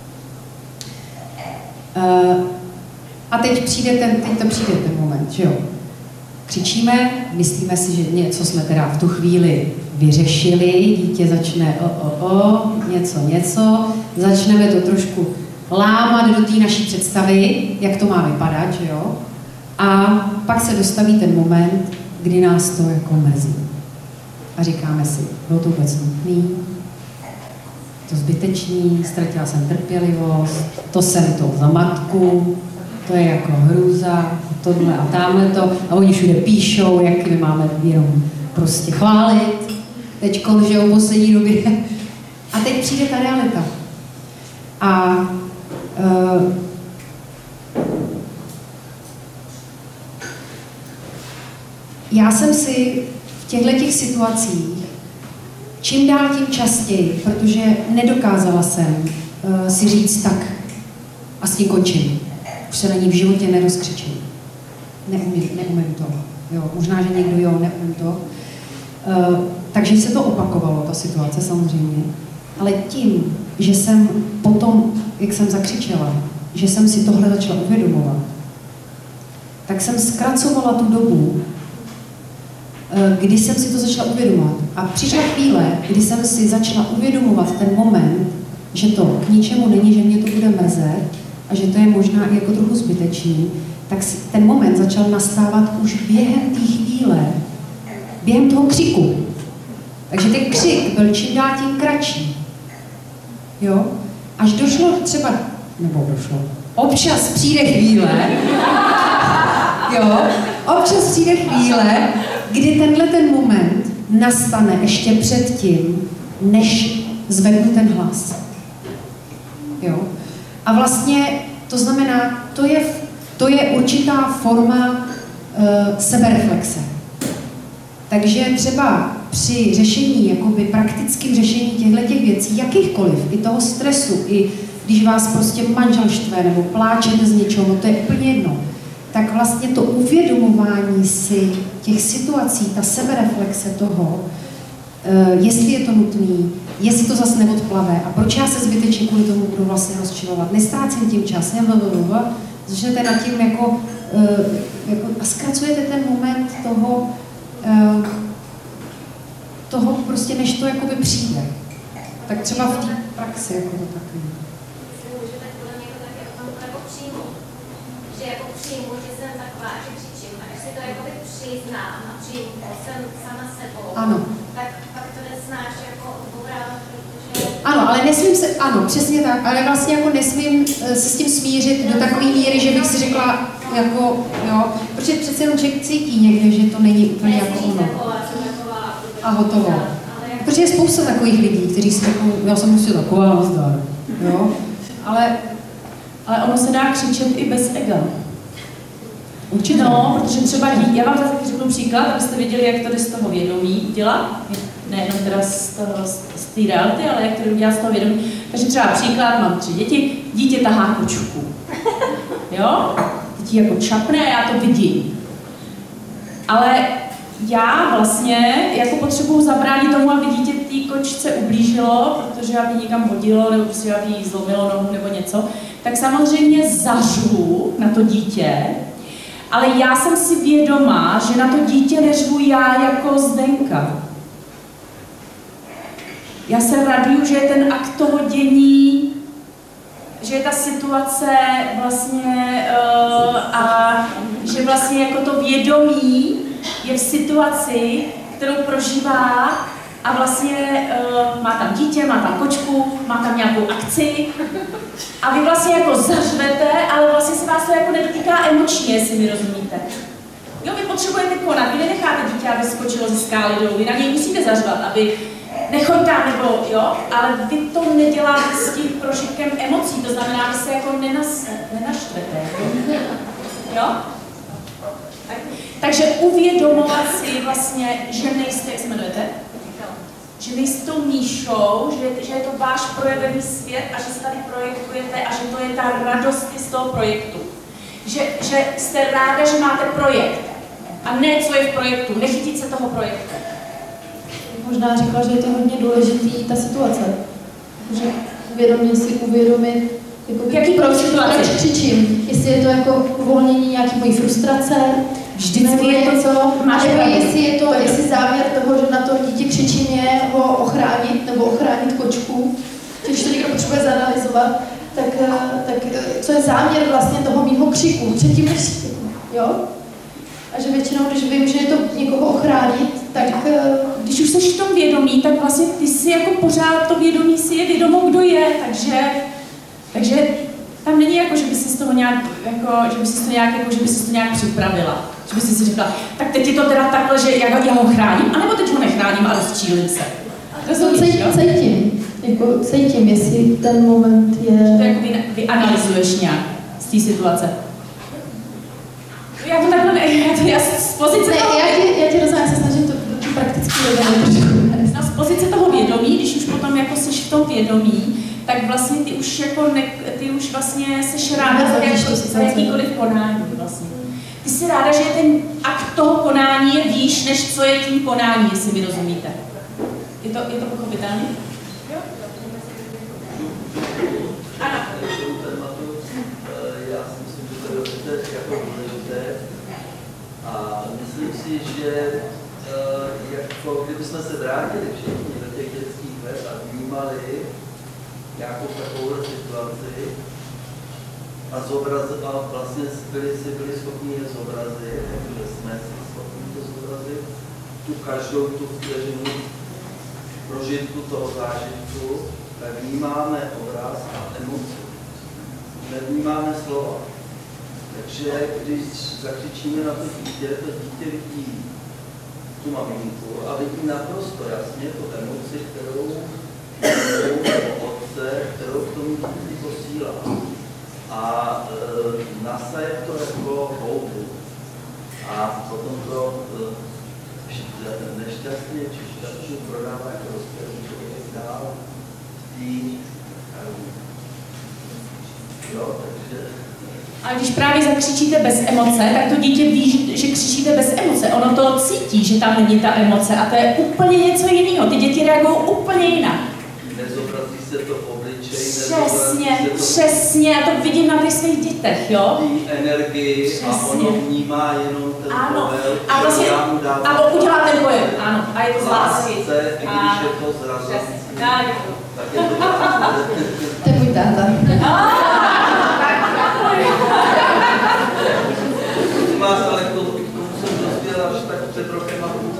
Uh, a teď přijde ten, teď to přijde ten moment, že jo? Křičíme, myslíme si, že něco jsme teda v tu chvíli vyřešili, dítě začne o, o, o, něco, něco, začneme to trošku lámat do té naší představy, jak to má vypadat, že jo? A pak se dostaví ten moment, kdy nás to jako mrzí. A říkáme si, bylo to vůbec nutný, to zbytečný, ztratila jsem trpělivost, to jsem to za matku, to je jako hrůza, tohle a tamhle to. A oni všude píšou, jak my máme jenom prostě chválit. Teďkon, že v poslední době. A teď přijde ta realita. A uh, já jsem si v těchto těch situacích čím dál tím častěji, protože nedokázala jsem uh, si říct tak a s tím končím. Už se na ní v životě nerozkřičím. Neumím, neumím to. Jo, možná, že někdo jo, neumím to. Uh, takže se to opakovalo, ta situace samozřejmě. Ale tím, že jsem potom, jak jsem zakřičela, že jsem si tohle začala uvědomovat, tak jsem zkracovala tu dobu, kdy jsem si to začala uvědomovat. A přišla chvíle, kdy jsem si začala uvědomovat ten moment, že to k ničemu není, že mě to bude mrzet a že to je možná i jako trochu zbytečný, tak ten moment začal nastávat už během té chvíle, během toho křiku. Takže ten křik byl čím dál tím kratší. Jo? Až došlo třeba, nebo došlo, občas přijde chvíle, jo, občas přijde chvíle, kdy tenhle ten moment nastane ještě předtím, než zvednu ten hlas. Jo? A vlastně to znamená, to je, to je určitá forma uh, sebereflexe. Takže třeba při řešení, jakoby praktickým řešení těchto těch věcí, jakýchkoliv, i toho stresu, i když vás prostě manžel štve nebo pláčete z něčeho, to je úplně jedno, tak vlastně to uvědomování si těch situací, ta sebereflexe toho, uh, jestli je to nutný, jestli to zase neodplave a proč já se zbytečně kvůli tomu budu vlastně rozčilovat, nestrácím tím čas, blablabla, začnete nad tím jako, uh, jako a zkracujete ten moment toho, uh, toho prostě, než to jakoby přijde. Tak třeba v té praxi jako to takový. Můžu tak podle mě to tak jako, jako přijmu, že jako přijmu, že jsem taková, že křičím a když si to jakoby přiznám a přijmu, jsem sama sebou, ano. tak pak to nesnáš jako odbourát, protože... Ano, ale nesmím se, ano, přesně tak, ale vlastně jako nesmím se s tím smířit do takové míry, že bych si řekla, jako, jo, protože přece jenom člověk cítí někde, že to není úplně jako ono. A hotovo. Protože je spousta takových lidí, kteří si řeknou, já jsem prostě taková nazdar, jo, ale... Ale ono se dá křičet i bez ega. Určitě. No, protože třeba dí, já vám zase řeknu příklad, abyste věděli, jak to jde z toho vědomí dělat. Nejenom teda z, toho, z té reality, ale jak to dělat z toho vědomí. Takže třeba příklad, mám tři děti, dítě tahá kočku. Jo? Dítě jako čapne a já to vidím. Ale já vlastně jako potřebuji zabránit tomu, aby dítě té kočce ublížilo, protože aby někam hodilo, nebo prostě aby jí zlomilo nohu nebo něco, tak samozřejmě zařvu na to dítě, ale já jsem si vědomá, že na to dítě neřvu já jako Zdenka. Já se raduju, že je ten akt toho dění, že je ta situace vlastně uh, a že vlastně jako to vědomí je v situaci, kterou prožívá a vlastně uh, má tam dítě, má tam kočku, má tam nějakou akci a vy vlastně jako zařvete, ale vlastně se vás to jako nedotýká emočně, jestli mi rozumíte. Jo, vy potřebujete konat, vy nenecháte dítě, aby skočilo ze skály dolů, vy na něj musíte zařvat, aby nechoď tam, nebo jo, ale vy to neděláte s tím prožitkem emocí, to znamená, vy se jako nenas, nenaštvete, jo? Tak, takže uvědomovat si vlastně, že nejste, jak se jmenujete? Že nejste tou Míšou, že, že je to váš projevený svět a že se tady projektujete a že to je ta radost z toho projektu. Že, že jste ráda, že máte projekt a ne, co je v projektu, nechytit se toho projektu. Možná řekla, že je to hodně důležitý ta situace. Že uvědomit si, uvědomit, jako, jaký proč, proč křičím. Jestli je to jako uvolnění nějaký mojí frustrace, vždycky je to, co, máš nebo pravdu. jestli je to, jestli záměr toho, že na to dítě křičím je ho ochránit, nebo ochránit kočku, když to někdo potřebuje zanalizovat, tak, tak co je záměr vlastně toho mýho křiku, předtím než jo? A že většinou, když vím, že je to někoho ochránit, tak když už jsi v tom vědomí, tak vlastně ty si jako pořád to vědomí si je vědomo, kdo je, takže, takže tam není jako, že by si z toho nějak, jako, že by si to nějak, jako, že by si to nějak připravila. Že by si si řekla, tak teď je to teda takhle, že já, já ho chráním, anebo teď ho nechráním a rozčílim se. Rozumíš, jo? Cítím, jako cítím, jestli ten moment je... To jako vy, vy analyzuješ nějak z té situace. Já to takhle ne, já to já z pozice ne, toho... já ti, já prakticky rovinu. Z pozice toho vědomí, když už potom jako seš v tom vědomí, tak vlastně ty už jako ne, ty už vlastně seš ráda za, jako, za jakýkoliv konání vlastně. Ty jsi ráda, že ten akt toho konání je výš, než co je tím konání, jestli mi rozumíte. Je to, je to pochopitelné? Jo? Ano. Já si myslím, že to je jako důležité a myslím si, že jako kdybychom se vrátili všichni do těch dětských let a vnímali nějakou takovou situaci a, zobraz, a vlastně byli, si byli schopni je zobrazit, takže jsme si schopni to zobrazit, tu každou tu vteřinu prožitku toho zážitku, tak vnímáme obraz a emoci. Nevnímáme slova. Takže když zakřičíme na to dítě, to dítě vidí tu maminku a vidí naprosto jasně tu emoci, kterou nebo otce, kterou k tomu dítě posílá. A e, nasaje to jako houbu. A potom to e, nešťastně či šťastně prodává jako rozpěrný člověk dál tý, jo, takže... A když právě zakřičíte bez emoce, tak to dítě ví, že křičíte bez emoce. Ono to cítí, že tam není ta emoce a to je úplně něco jiného. Ty děti reagují úplně jinak. Nezobrazí se to v obličeji, přesně, se to přesně, já to vidím na těch svých dětech, jo? Tý energii přesně. A ono vnímá jenom ten ano. povel, a vlastně, a udělá ten pojem, ano, a je to z lásky. I když je to zrazující, tak je to To je můj táta. Máš, ale k tomu jsem dospěl až tak před rokem a půl.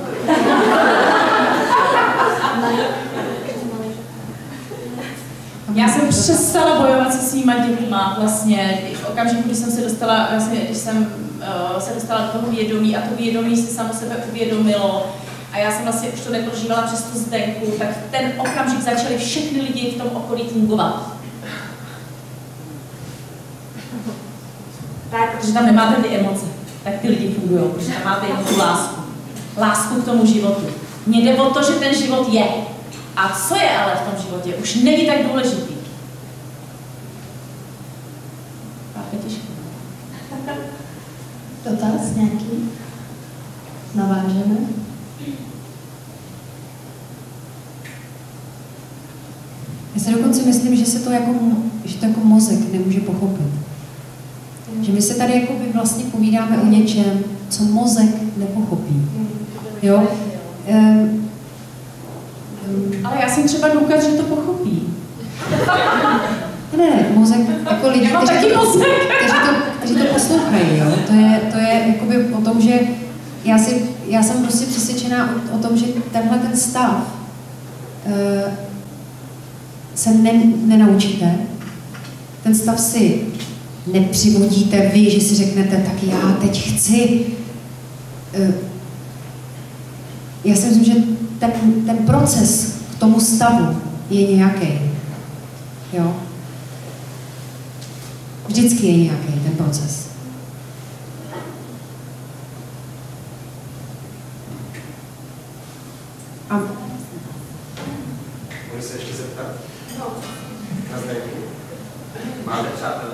Já jsem přestala bojovat se svýma dětma vlastně v okamžiku, kdy jsem se dostala, vlastně, když jsem uh, se dostala do toho vědomí a to vědomí si samo sebe uvědomilo a já jsem vlastně už to neprožívala přes tu Zdenku, tak v ten okamžik začaly všechny lidi v tom okolí fungovat. Tak, protože tam nemáte ty emoce, tak ty lidi fungují, protože tam máte jenom tu lásku. Lásku k tomu životu. Mně jde o to, že ten život je. A co je ale v tom životě, už není tak důležitý. Pápe těžké. Dotaz nějaký? Navážeme? Já si dokonce myslím, že se to jako, že to jako mozek nemůže pochopit. Že my se tady jako by vlastně povídáme o něčem, co mozek nepochopí. Jo? Um, Ale já jsem třeba důkaz, že to pochopí. Ne, ne, mozek, jako lidi, já mám kteří, taky to, mozek. kteří, to, kteří to poslouchají, jo? To je, to je jakoby o tom, že já, si, já jsem prostě přesvědčená o, o tom, že tenhle ten stav uh, se ne, nenaučíte. Ten stav si nepřivodíte vy, že si řeknete, tak já teď chci. Uh, já si myslím, že ten, ten proces k tomu stavu je nějaký. Jo? Vždycky je nějaký ten proces. A... Můžu se ještě zeptat? Na Zdenku. Máte přátelé?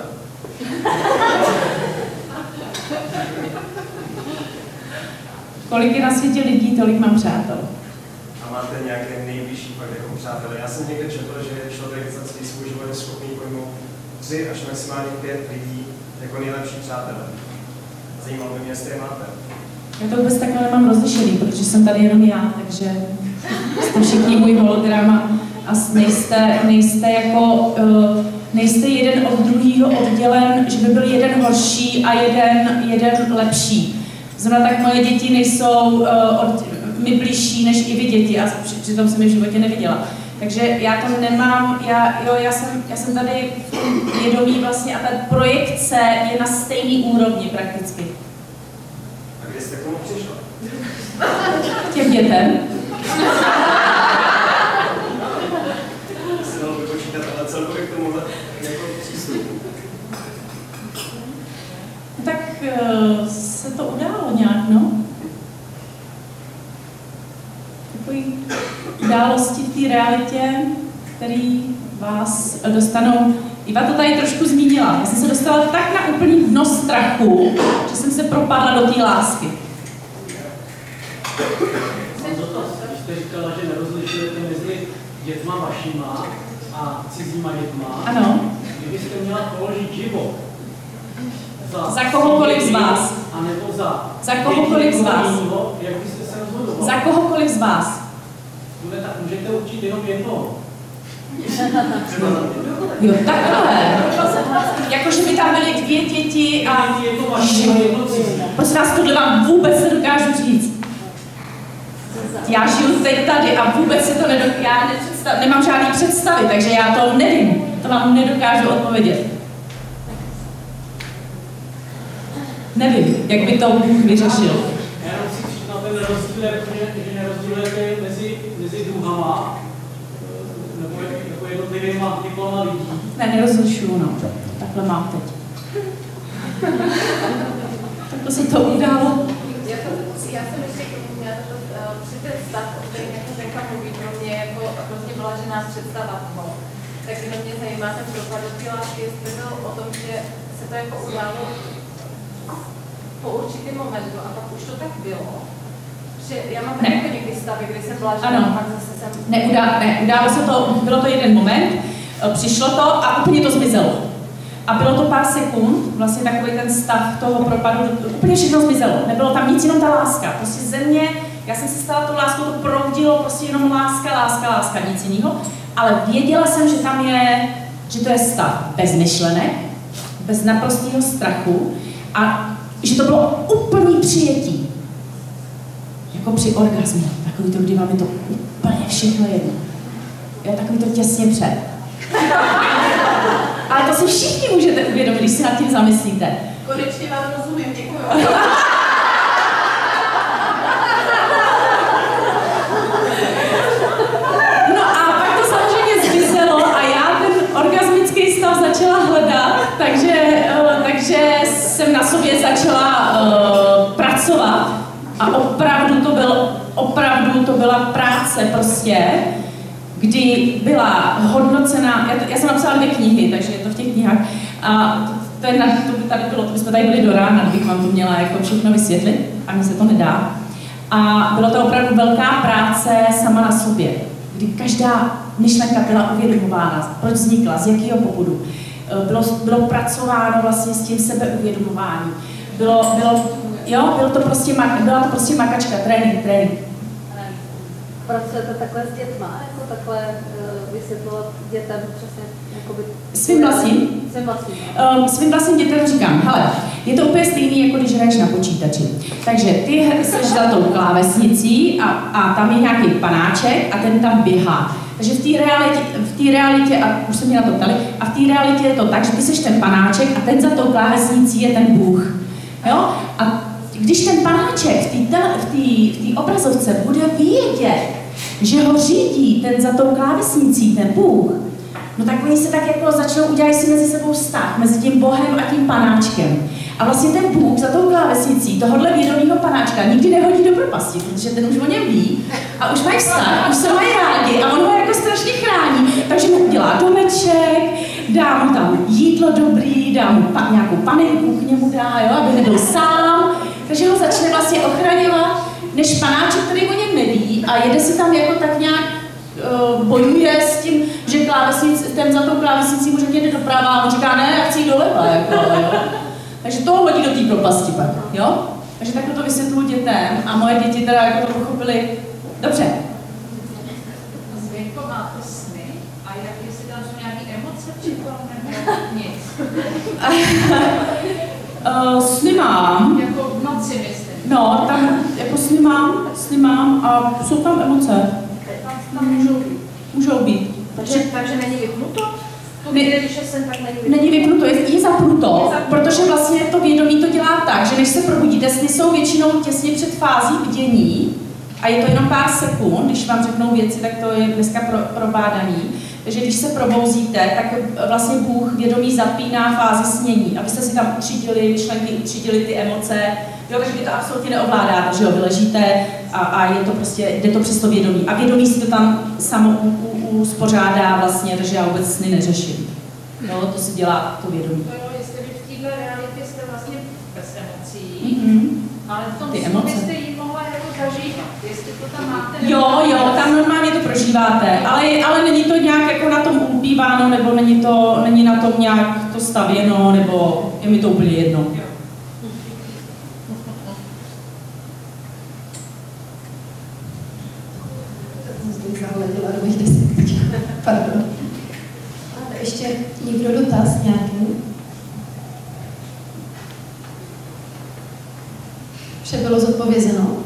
Kolik je na světě lidí, tolik mám přátel. A máte nějaké nejbližší pak jako přátelé? Já jsem někde četl, že člověk za celý svůj život je schopný pojmout tři až maximálně pět lidí jako nejlepší přátelé. Zajímalo by mě, jestli je máte. Já to vůbec takhle nemám rozlišený, protože jsem tady jenom já, takže jste všichni můj hologram a nejste, nejste jako, uh, nejste jeden od druhého oddělen, že by byl jeden horší a jeden, jeden lepší. Zrovna tak moje děti nejsou uh, od, mi blížší než i vy děti a při, přitom jsem je v životě neviděla. Takže já to nemám, já, jo, já, jsem, já jsem tady vědomí vlastně a ta projekce je na stejný úrovni prakticky. A kdy jste k tomu přišla? Těm dětem. Se dalo vypočítat, ale celkově k tomu jako přístupu. Tak uh, se to událo nějak, no. události v té realitě, který vás dostanou. Iva to tady trošku zmínila. Já jsem se dostala tak na úplný dno strachu, že jsem se propadla do té lásky. Mám dotaz. Když jste říkala, že nerozlišujete mezi dětma vašima a cizíma dětma, ano. Kdybyste měla položit život za, za kohokoliv z vás, a nebo za, za kohokoliv z vás, jak byste se rozhodovala? Za kohokoliv z vás. Bude, tak můžete určit jenom jednoho. Jo, takhle. Jakože by tam byly dvě děti a... Prosím vás, tohle vám vůbec nedokážu říct. Já žiju teď tady a vůbec si to nedokážu, já nepředstav, nemám žádný představy, takže já to nevím. To vám nedokážu odpovědět. Nevím, jak by to Bůh vyřešil. Já jenom si přijdu na ten rozdíl, že nerozdělujete mezi, mezi druhama, nebo, nebo jednotlivýma typama lidí. Ne, nerozlišuju, no. Takhle mám teď. Takhle se to událo. Já, to, já jsem ještě k tomu měla to, uh, při ten stav, o kterém jako Zenka mluví, pro mě jako hrozně byla žená představa toho. Tak jenom mě zajímá ten propad do té lásky, jestli byl o tom, že se to jako událo po určitý momentu a pak už to tak bylo. Že já mám ne. Jako někdy stavy, kdy jsem byla žena a pak zase jsem... Ne, udá, ne, událo se to, bylo to jeden moment, přišlo to a úplně to zmizelo. A bylo to pár sekund, vlastně takový ten stav toho propadu, úplně všechno zmizelo. Nebylo tam nic, jenom ta láska. Prostě ze mě, já jsem se stala tou láskou, to proudilo, prostě jenom láska, láska, láska, nic jiného. Ale věděla jsem, že tam je, že to je stav bez myšlenek, bez naprostého strachu a že to bylo úplný přijetí. Jako při orgasmu. Takový to, kdy vám je to úplně všechno jedno. Je takový to těsně před. Ale to si všichni můžete uvědomit, když si nad tím zamyslíte. Konečně vám rozumím, děkuju. No a pak to samozřejmě zmizelo a já ten orgasmický stav začala hledat, takže, takže jsem na sobě začala uh, pracovat a opravdu to byl, opravdu to byla práce prostě, kdy byla hodnocená, já, já jsem napsala dvě knihy, takže je to v těch knihách, a to, je na, to by tady bylo, to bychom tady byli do rána, kdybych vám to měla jako všechno vysvětlit, a mně se to nedá. A bylo to opravdu velká práce sama na sobě, kdy každá myšlenka byla uvědomována, proč vznikla, z jakého povodu. Bylo, bylo pracováno vlastně s tím sebeuvědomováním. Bylo, bylo, jo, bylo to prostě, byla to prostě makačka, trénink, trénink. Pracujete takhle s dětma, jako takhle uh, vysvětlovat dětem přesně, jakoby... Svým vlastním? Svým vlastním. Um, svým vlastním dětem říkám, hele, je to úplně stejný, jako když hraješ na počítači. Takže ty jsi za tou klávesnicí a, a tam je nějaký panáček a ten tam běhá. Takže v té realitě, v té realitě, a už se mě na to ptali, a v té realitě je to tak, že ty jsi ten panáček a ten za tou klávesnicí je ten Bůh. Jo? A když ten panáček v té obrazovce bude vědět, že ho řídí ten za tou klávesnicí, ten Bůh, no tak oni se tak jako začnou, udělat si mezi sebou vztah, mezi tím Bohem a tím panáčkem. A vlastně ten Bůh za tou klávesnicí tohohle vědomého panáčka nikdy nehodí do propasti, protože ten už o něm ví a už mají vztah, už se mají rádi a on ho jako strašně chrání, takže mu udělá domeček, dá mu tam jídlo dobrý, dá mu pa, nějakou panenku k němu dá, jo, aby nebyl sám, takže ho začne vlastně ochraňovat, než panáček, který o něm neví a jede si tam jako tak nějak uh, bojuje s tím, že klávesnic, ten za tou klávesnicí mu řekne doprava a on říká, ne, já chci jít doleva, jako, jo. Takže to hodí do té propasti pak, jo? Takže takhle to vysvětluji dětem a moje děti teda jako to pochopili dobře. Zvěnko, máte sny? A jak jestli tam jsou nějaké emoce přitom, nebo nic? uh, sny mám. Jako v noci myslím. No, tam jako sny mám, sny mám a jsou tam emoce. Tam můžou být. Můžou být. Takže, takže není vypnuto? Ne, když je sen, tak není vypnuto. Není vypnuto, je, je zapnuto, protože vlastně to vědomí to dělá tak, že než se probudíte, sny jsou většinou těsně před fází vidění a je to jenom pár sekund, když vám řeknou věci, tak to je dneska pro, probádaný. Takže když se probouzíte, tak vlastně Bůh vědomí zapíná fázi snění, abyste si tam utřídili myšlenky, utřídili ty emoce, jo, takže vy to absolutně neovládáte, že jo, vy ležíte a, a je to prostě, jde to přes to vědomí. A vědomí si to tam samo uspořádá vlastně, takže já vůbec sny neřeším. No, to si dělá to vědomí. To jo, jestli vy v této realitě jste vlastně bez emocí, Mm-hmm. ale v tom Ty snu emoce. byste jí mohla jako zažívat, jestli to tam máte. Jo, jo, tam normálně to prožíváte, ale, ale není to nějak jako na tom ulpíváno, nebo není, to, není na tom nějak to stavěno, nebo je mi to úplně jedno. Zahleděla do mých desítek. Pardon. A ještě někdo dotaz nějaký? Vše bylo zodpovězeno.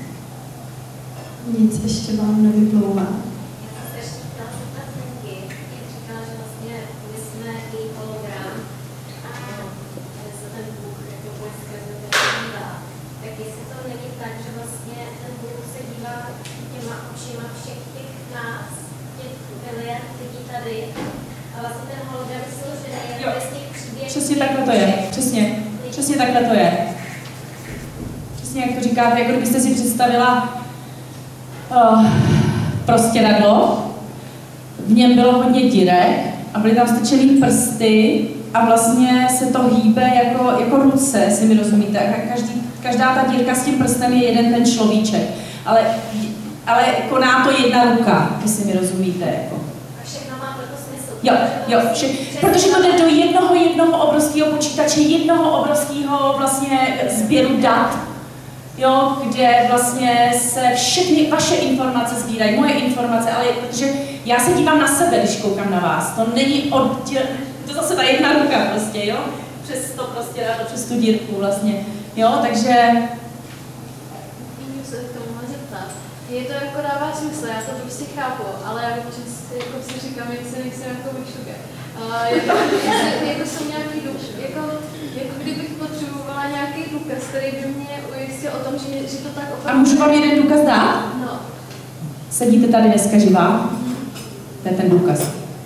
Nic ještě vám nevyplouvá. Já jsem se ještě chtěla zeptat Lenky, jak říkala, že vlastně my jsme i hologram a že se ten Bůh jako bude skrze to dívá. Tak jestli to není tak, že vlastně ten Bůh se dívá těma očima všech těch nás, těch miliard lidí tady a vlastně ten hologram je složený jako z těch příběhů. Přesně takhle to je, přesně, přesně takhle to je. Přesně jak to říkáte, jako kdybyste si představila uh, prostěradlo, v něm bylo hodně dírek a byly tam strčený prsty a vlastně se to hýbe jako, jako ruce, si mi rozumíte. A každý, každá ta dírka s tím prstem je jeden ten človíček, ale, ale koná to jedna ruka, jestli mi rozumíte. Jako. A všechno má proto smysl. Jo, jo, vše, protože to jde do jednoho, jednoho obrovského počítače, jednoho obrovského vlastně sběru dat, jo, kde vlastně se všechny vaše informace sbírají, moje informace, ale protože já se dívám na sebe, když koukám na vás, to není odděl, to zase ta jedna ruka prostě, jo, přes to prostě, přes tu dírku vlastně, jo, takže... Můžu se k tomu zeptat. Je to jako dává smysl, já to prostě chápu, ale já občas jako si říkám, jak se nejsem jako vyšuge. Uh, jako, jako jsou nějaký duch, jako, jako kdybych potřebovala nějaký důkaz, který by mě ujistil o tom, že, že to tak opravdu... A můžu vám jeden důkaz dát? No. Sedíte tady dneska živá? To je ten důkaz.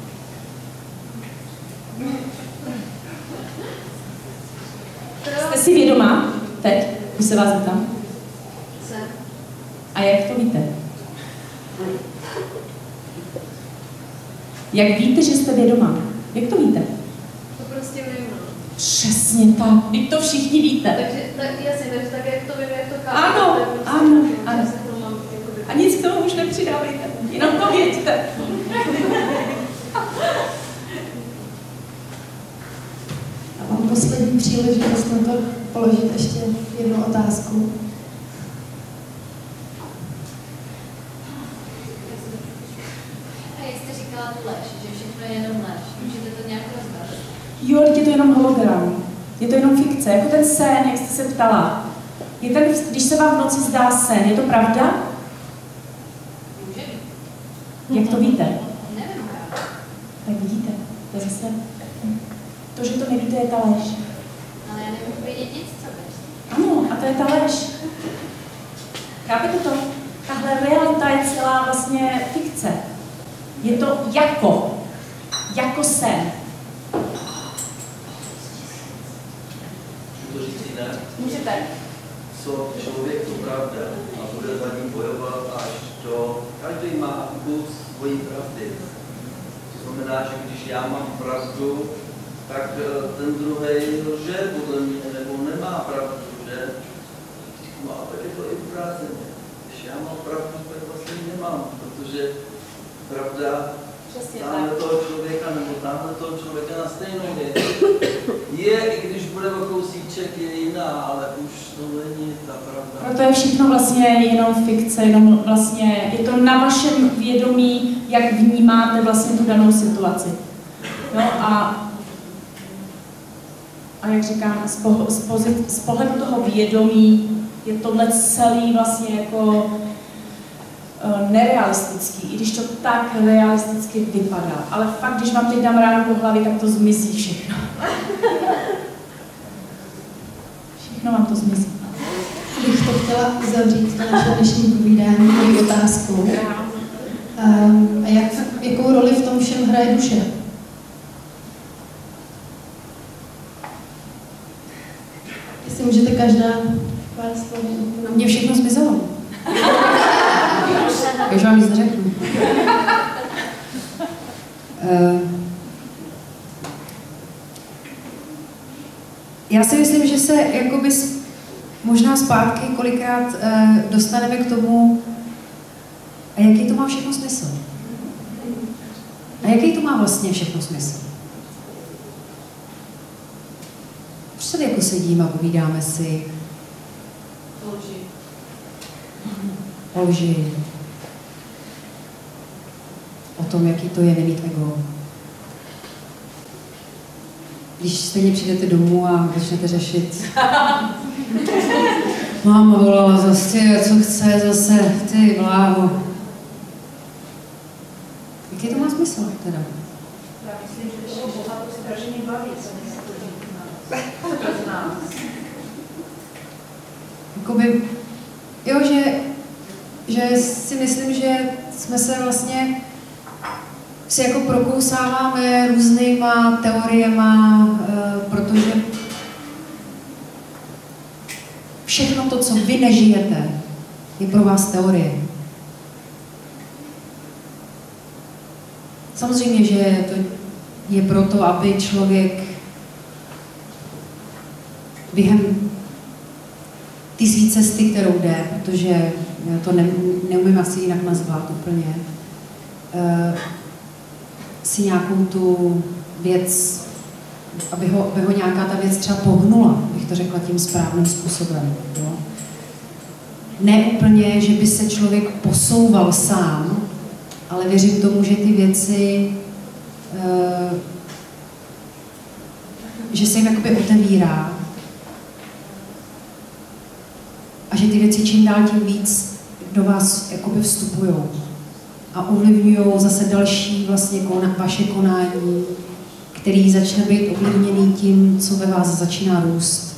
Jste si vědomá teď, když se vás zeptám? Jsem. A jak to víte? Jak víte, že jste vědomá? Jak to víte? To prostě vím, no. Přesně tak. Vy to všichni víte. Takže, tak jasně, takže tak, jak to vím, jak to chápu. Ano, to je prostě ano, to, ano. že se to mám, jakoby... A nic k tomu už nepřidávejte. Jenom to věďte. A mám poslední příležitost na to položit ještě jednu otázku. A jak jste říkala tu lež, že všechno je jenom lež, můžete to nějak rozdat? Jo, je to jenom hologram. Je to jenom fikce. Jako ten sen, jak jste se ptala. Je ten, když se vám v noci zdá sen, je to pravda? Může být. Jak to víte? Nevím právě. Tak vidíte. To je zase... To, že to nevíte, je ta lež. Ale já nemůžu vědět nic, co lež. Ano, a to je ta lež. Chápete to? Tahle realita je celá vlastně fikce. Je to jako. Jako sen. Můžu to říct jinak? Můžete. Co člověk to pravda a bude za ním bojovat až do... Každý má kus svojí pravdy. To znamená, že když já mám pravdu, tak ten druhý lže podle mě, nebo nemá pravdu, že? No a tak je to i obráceně. Když já mám pravdu, tak vlastně nemám, protože pravda tamhle toho člověka nebo tamhle toho člověka na stejnou věc je, i když bude o kousíček, je jiná, ale už to není ta pravda. Proto je všechno vlastně jenom fikce, jenom vlastně, je to na vašem vědomí, jak vnímáte vlastně tu danou situaci. No a, a jak říkám, z, poh- z, pozit- z pohledu toho vědomí je tohle celý vlastně jako nerealistický, i když to tak realisticky vypadá. Ale fakt, když vám teď dám ráno po hlavě, tak to zmizí všechno. Všechno vám to zmizí. Bych to chtěla uzavřít to naše dnešní povídání mojí otázkou. Um, a jak, jakou roli v tom všem hraje duše? Jestli můžete každá pár slov. Na mě všechno zmizelo. Takže vám nic neřeknu. Uh, já si myslím, že se jakoby možná zpátky kolikrát uh, dostaneme k tomu, a jaký to má všechno smysl. A jaký to má vlastně všechno smysl? Proč tady jako sedíme a povídáme si Lži. o lži, o tom, jaký to je nemít ego. Když stejně přijdete domů a začnete řešit, máma volala zase, co chce zase, ty bláho. Jaký to má smysl teda? Já myslím, že když Boha to strašně baví, co my se to říká. Z nás. Jakoby, jo, že, že si myslím, že jsme se vlastně si jako prokousáváme různýma teoriema, e, protože všechno to, co vy nežijete, je pro vás teorie. Samozřejmě, že to je proto, aby člověk během ty svý cesty, kterou jde, protože já to ne, neumím asi jinak nazvat úplně, uh, si nějakou tu věc, aby ho, aby ho nějaká ta věc třeba pohnula, bych to řekla tím správným způsobem. Jo? Ne úplně, že by se člověk posouval sám, ale věřím tomu, že ty věci, uh, že se jim jakoby otevírá a že ty věci čím dál tím víc do vás jakoby vstupujou a ovlivňují zase další vlastně kona, vaše konání, který začne být ovlivněný tím, co ve vás začíná růst.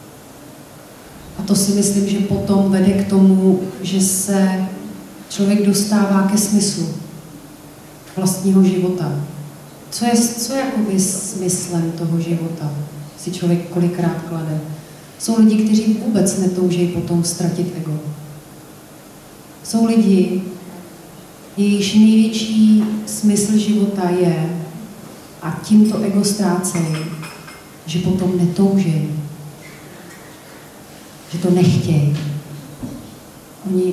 A to si myslím, že potom vede k tomu, že se člověk dostává ke smyslu vlastního života. Co je, co je jakoby smyslem toho života, si člověk kolikrát klade. Jsou lidi, kteří vůbec netouží potom ztratit ego. Jsou lidi, jejichž největší smysl života je, a tím to ego ztrácejí, že potom netouží, že to nechtějí. Oni,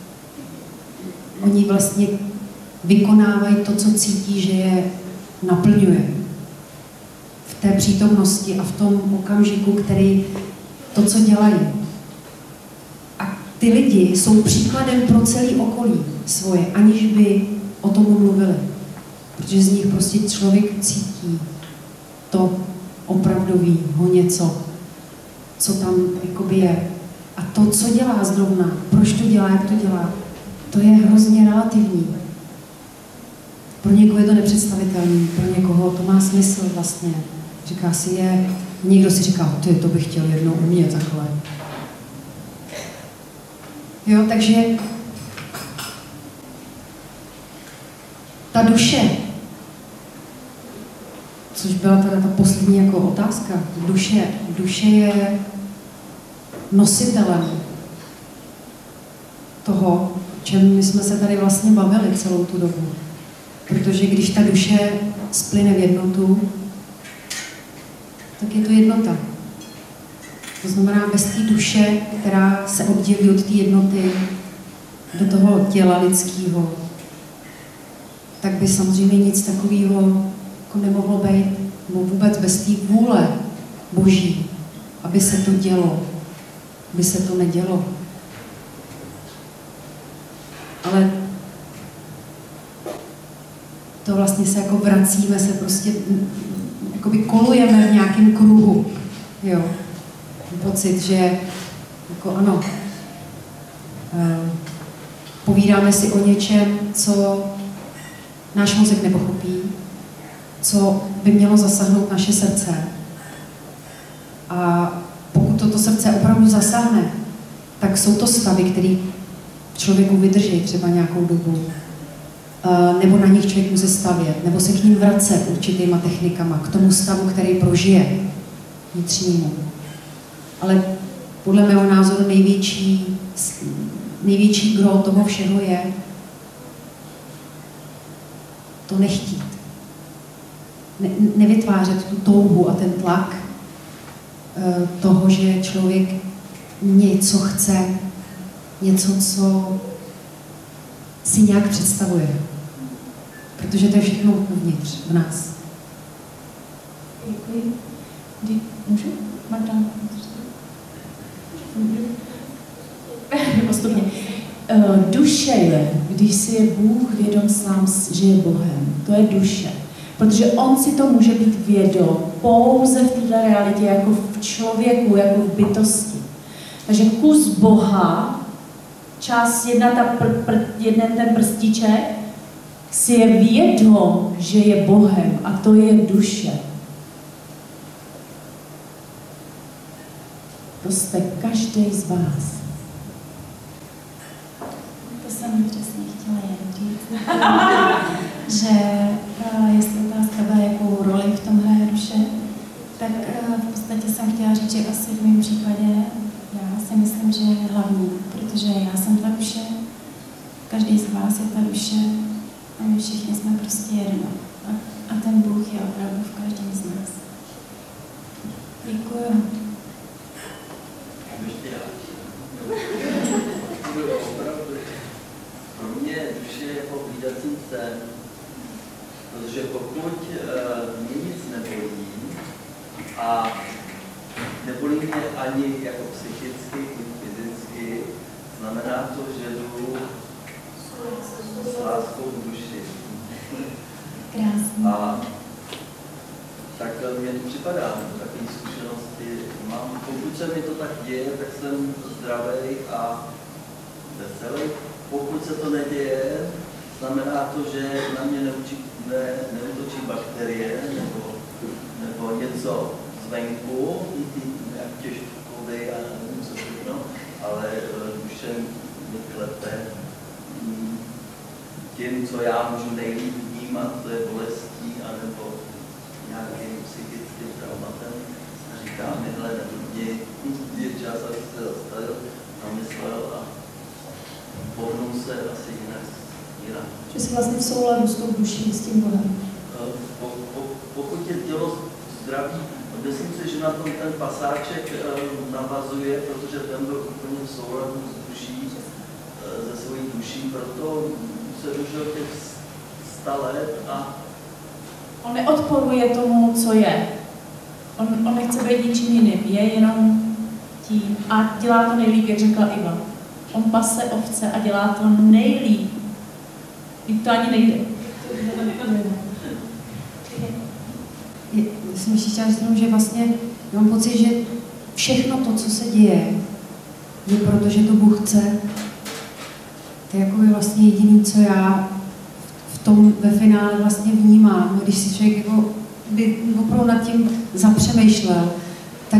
oni vlastně vykonávají to, co cítí, že je naplňuje. V té přítomnosti a v tom okamžiku, který to, co dělají. A ty lidi jsou příkladem pro celý okolí svoje, aniž by o tom mluvili. Protože z nich prostě člověk cítí to opravdovýho něco, co tam jakoby je. A to, co dělá zrovna, proč to dělá, jak to dělá, to je hrozně relativní. Pro někoho je to nepředstavitelný, pro někoho to má smysl vlastně. Říká si je, někdo si říká, ty, to bych chtěl jednou umět takhle. Jo, takže ta duše, což byla teda ta poslední jako otázka, duše, duše je nositelem toho, o čem my jsme se tady vlastně bavili celou tu dobu. Protože když ta duše splyne v jednotu, tak je to jednota. To znamená, bez té duše, která se oddělí od té jednoty do toho těla lidského, tak by samozřejmě nic takového jako nemohlo být, nebo vůbec bez té vůle Boží, aby se to dělo, aby se to nedělo. Ale to vlastně se jako vracíme, se prostě jakoby kolujeme v nějakém kruhu, jo. Pocit, že jako ano, eh, povídáme si o něčem, co náš mozek nepochopí, co by mělo zasáhnout naše srdce. A pokud toto srdce opravdu zasáhne, tak jsou to stavy, které člověku vydrží třeba nějakou dobu. nebo na nich člověk může stavět, nebo se k ním vracet určitýma technikama, k tomu stavu, který prožije vnitřnímu. Ale podle mého názoru největší, největší gro toho všeho je to nechtít. Ne, nevytvářet tu touhu a ten tlak uh, toho, že člověk něco chce, něco, co si nějak představuje. Protože to je všechno uvnitř, v nás. Děkuji. Můžu? Magda? Postupně. Duše je, když si je Bůh vědom sám, že je Bohem. To je duše. Protože on si to může být vědom pouze v této realitě, jako v člověku, jako v bytosti. Takže kus Boha, část jedna, ta pr, pr, jeden ten prstíček, si je vědom, že je Bohem, a to je duše. To jste každý z vás. To jsem přesně chtěla jen říct. Že uh, jestli otázka byla, jakou roli v tom hraje duše, tak uh, v podstatě jsem chtěla říct, že asi v mém případě já si myslím, že je hlavní, protože já jsem ta duše, každý z vás je ta duše a my všichni jsme prostě jedno. A, a ten Bůh je opravdu v každém z nás. Děkuju. Pro mě duše je povídací sen, protože pokud uh, mě nic nebolí a nebolí mě ani jako psychicky, fyzicky, znamená to, že jdu s láskou v duši. Krásný. A tak mě to připadá, takové zkušenosti mám. Pokud se mi to tak děje, tak jsem zdravý a veselý. Pokud se to neděje, znamená to, že na mě neučí, ne, neutočí bakterie nebo, nebo něco zvenku, nějak těžkový a nevím co všechno, ale duše mě klepe tím, co já můžu nejlíp vnímat, to je bolestí anebo nějakým psychickým traumatem. A říká mi, hele, je čas, aby se zastavil, namyslel a pohnul se asi jinak. jinak. Že jsi vlastně v souladu s tou duší, s tím Bohem. Po, po, pokud je tělo zdraví, myslím si, že na tom ten pasáček navazuje, protože ten byl úplně v souladu s duší, se svojí duší, proto se dožil těch sta let a on neodporuje tomu, co je. On, on nechce být ničím jiným, je jenom tím. A dělá to nejlíp, jak řekla Iva. On pase ovce a dělá to nejlíp. I to ani nejde. Myslím, že chtěla říct, že vlastně mám pocit, že všechno to, co se děje, je proto, že to Bůh chce. To je jako vlastně jediný, co já v tom ve finále vlastně vnímám. Když si člověk jako by opravdu nad tím zapřemýšlel, tak,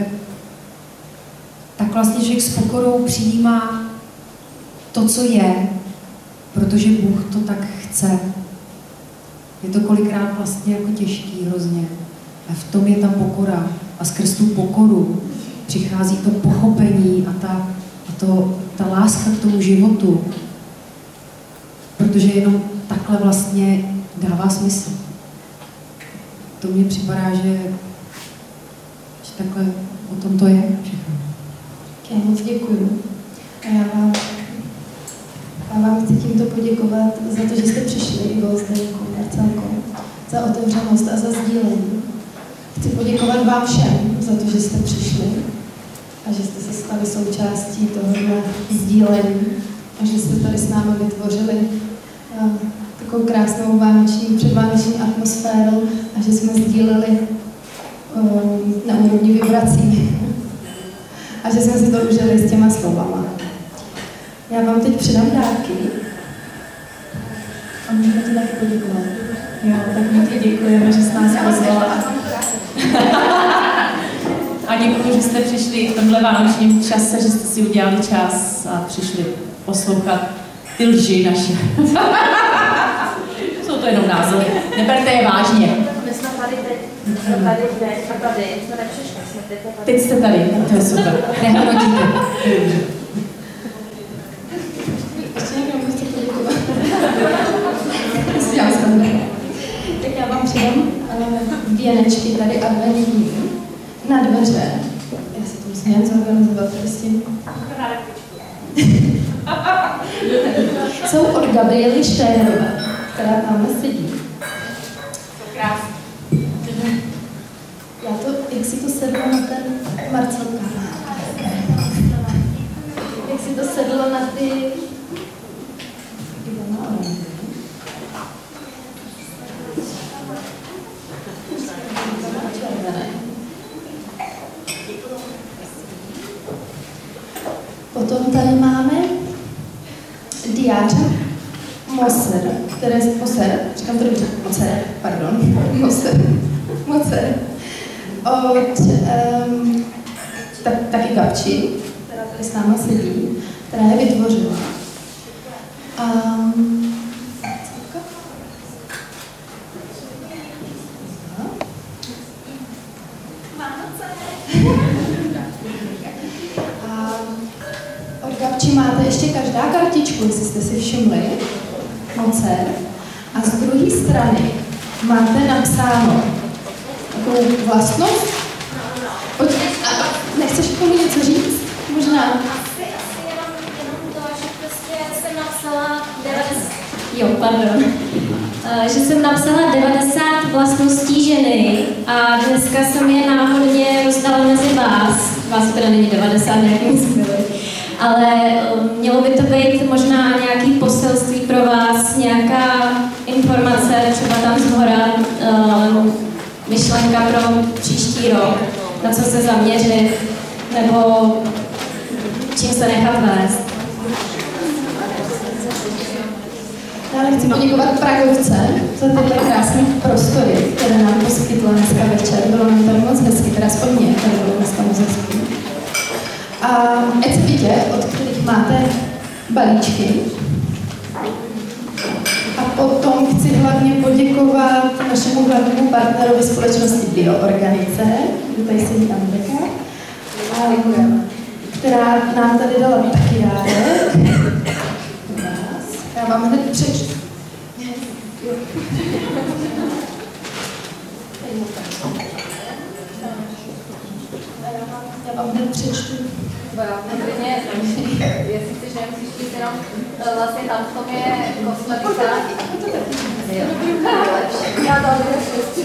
tak vlastně člověk s pokorou přijímá to, co je, protože Bůh to tak chce. Je to kolikrát vlastně jako těžký hrozně. A v tom je ta pokora. A skrz tu pokoru přichází to pochopení a ta, a to, ta láska k tomu životu. Protože jenom takhle vlastně dává smysl. To mně připadá, že, že takhle o tom to je všechno. Já moc děkuju. A já vám, já vám chci tímto poděkovat za to, že jste přišli, Ivo, Zdeňko, Marcelko, za otevřenost a za sdílení. Chci poděkovat vám všem za to, že jste přišli a že jste se stali součástí tohohle sdílení a že jste tady s námi vytvořili uh, takovou krásnou vánoční, předvánoční atmosféru a že jsme sdíleli um, na úrovni vibrací a že jsme si to užili s těma slovama. Já vám teď předám dárky. A můžeme ti taky poděkovat. Jo, tak my ti děkujeme, že jsi nás pozvala. A děkuji, že jste přišli v tomhle vánočním čase, že jste si udělali čas a přišli poslouchat ty lži naše. jenom názory. Neberte je vážně. My jsme tady teď, jsme tady teď a tady, jsme nepřišli, jsme teď a tady. Teď jste tady, to je super. Nehrotíte. Ještě někdo mi chce poděkovat. Tak já vám přidám věnečky tady adventní na dveře. Já si to musím jen zorganizovat tady s tím. Jsou od Gabriely Štérové, která tam sedí. Krásný. Já to, jak si to sedlo na ten Marcelka. Jak si to sedlo na ty... Potom tady máme diáře Moser, které je Moser, říkám to dobře, Moser, pardon, Moser, Moser, od um, tak, taky Gabči, která tady s náma sedí, která je vytvořila. Um, Gabči máte ještě každá kartičku, jestli jste si všimli, Mocer. A z druhé strany máte napsáno takovou vlastnost. Pojď, a nechceš k tomu něco říct? Možná. Asi, asi jenom, jenom to, že prostě jsem napsala devadesát. Jo, pardon. Uh, že jsem napsala devadesát vlastností ženy a dneska jsem je náhodně rozdala mezi vás. Vás teda není devadesát, jak my jsme byli. Ale um, mělo by to být možná nějaký poselství pro vás, nějaká informace, třeba tam zhora, um, myšlenka pro příští rok, na co se zaměřit, nebo čím se nechat vést. Já chci poděkovat Pragovce za tyhle krásné prostory, které nám poskytla dneska večer. Bylo nám tady moc hezky, teda aspoň mě, tady bylo dneska moc hezky. A ať si vidět, od kterých máte balíčky. A potom chci hlavně poděkovat našemu hlavnímu partnerovi společnosti Bioorganice, kdo tady sedí Andreka, která nám tady dala taky dárek. Já vám hned přečtu. Já vám hned přečtu. Klidně, jestli chceš, nemusíš říct jenom, vlastně tam v tom je kosmetika. Já to budu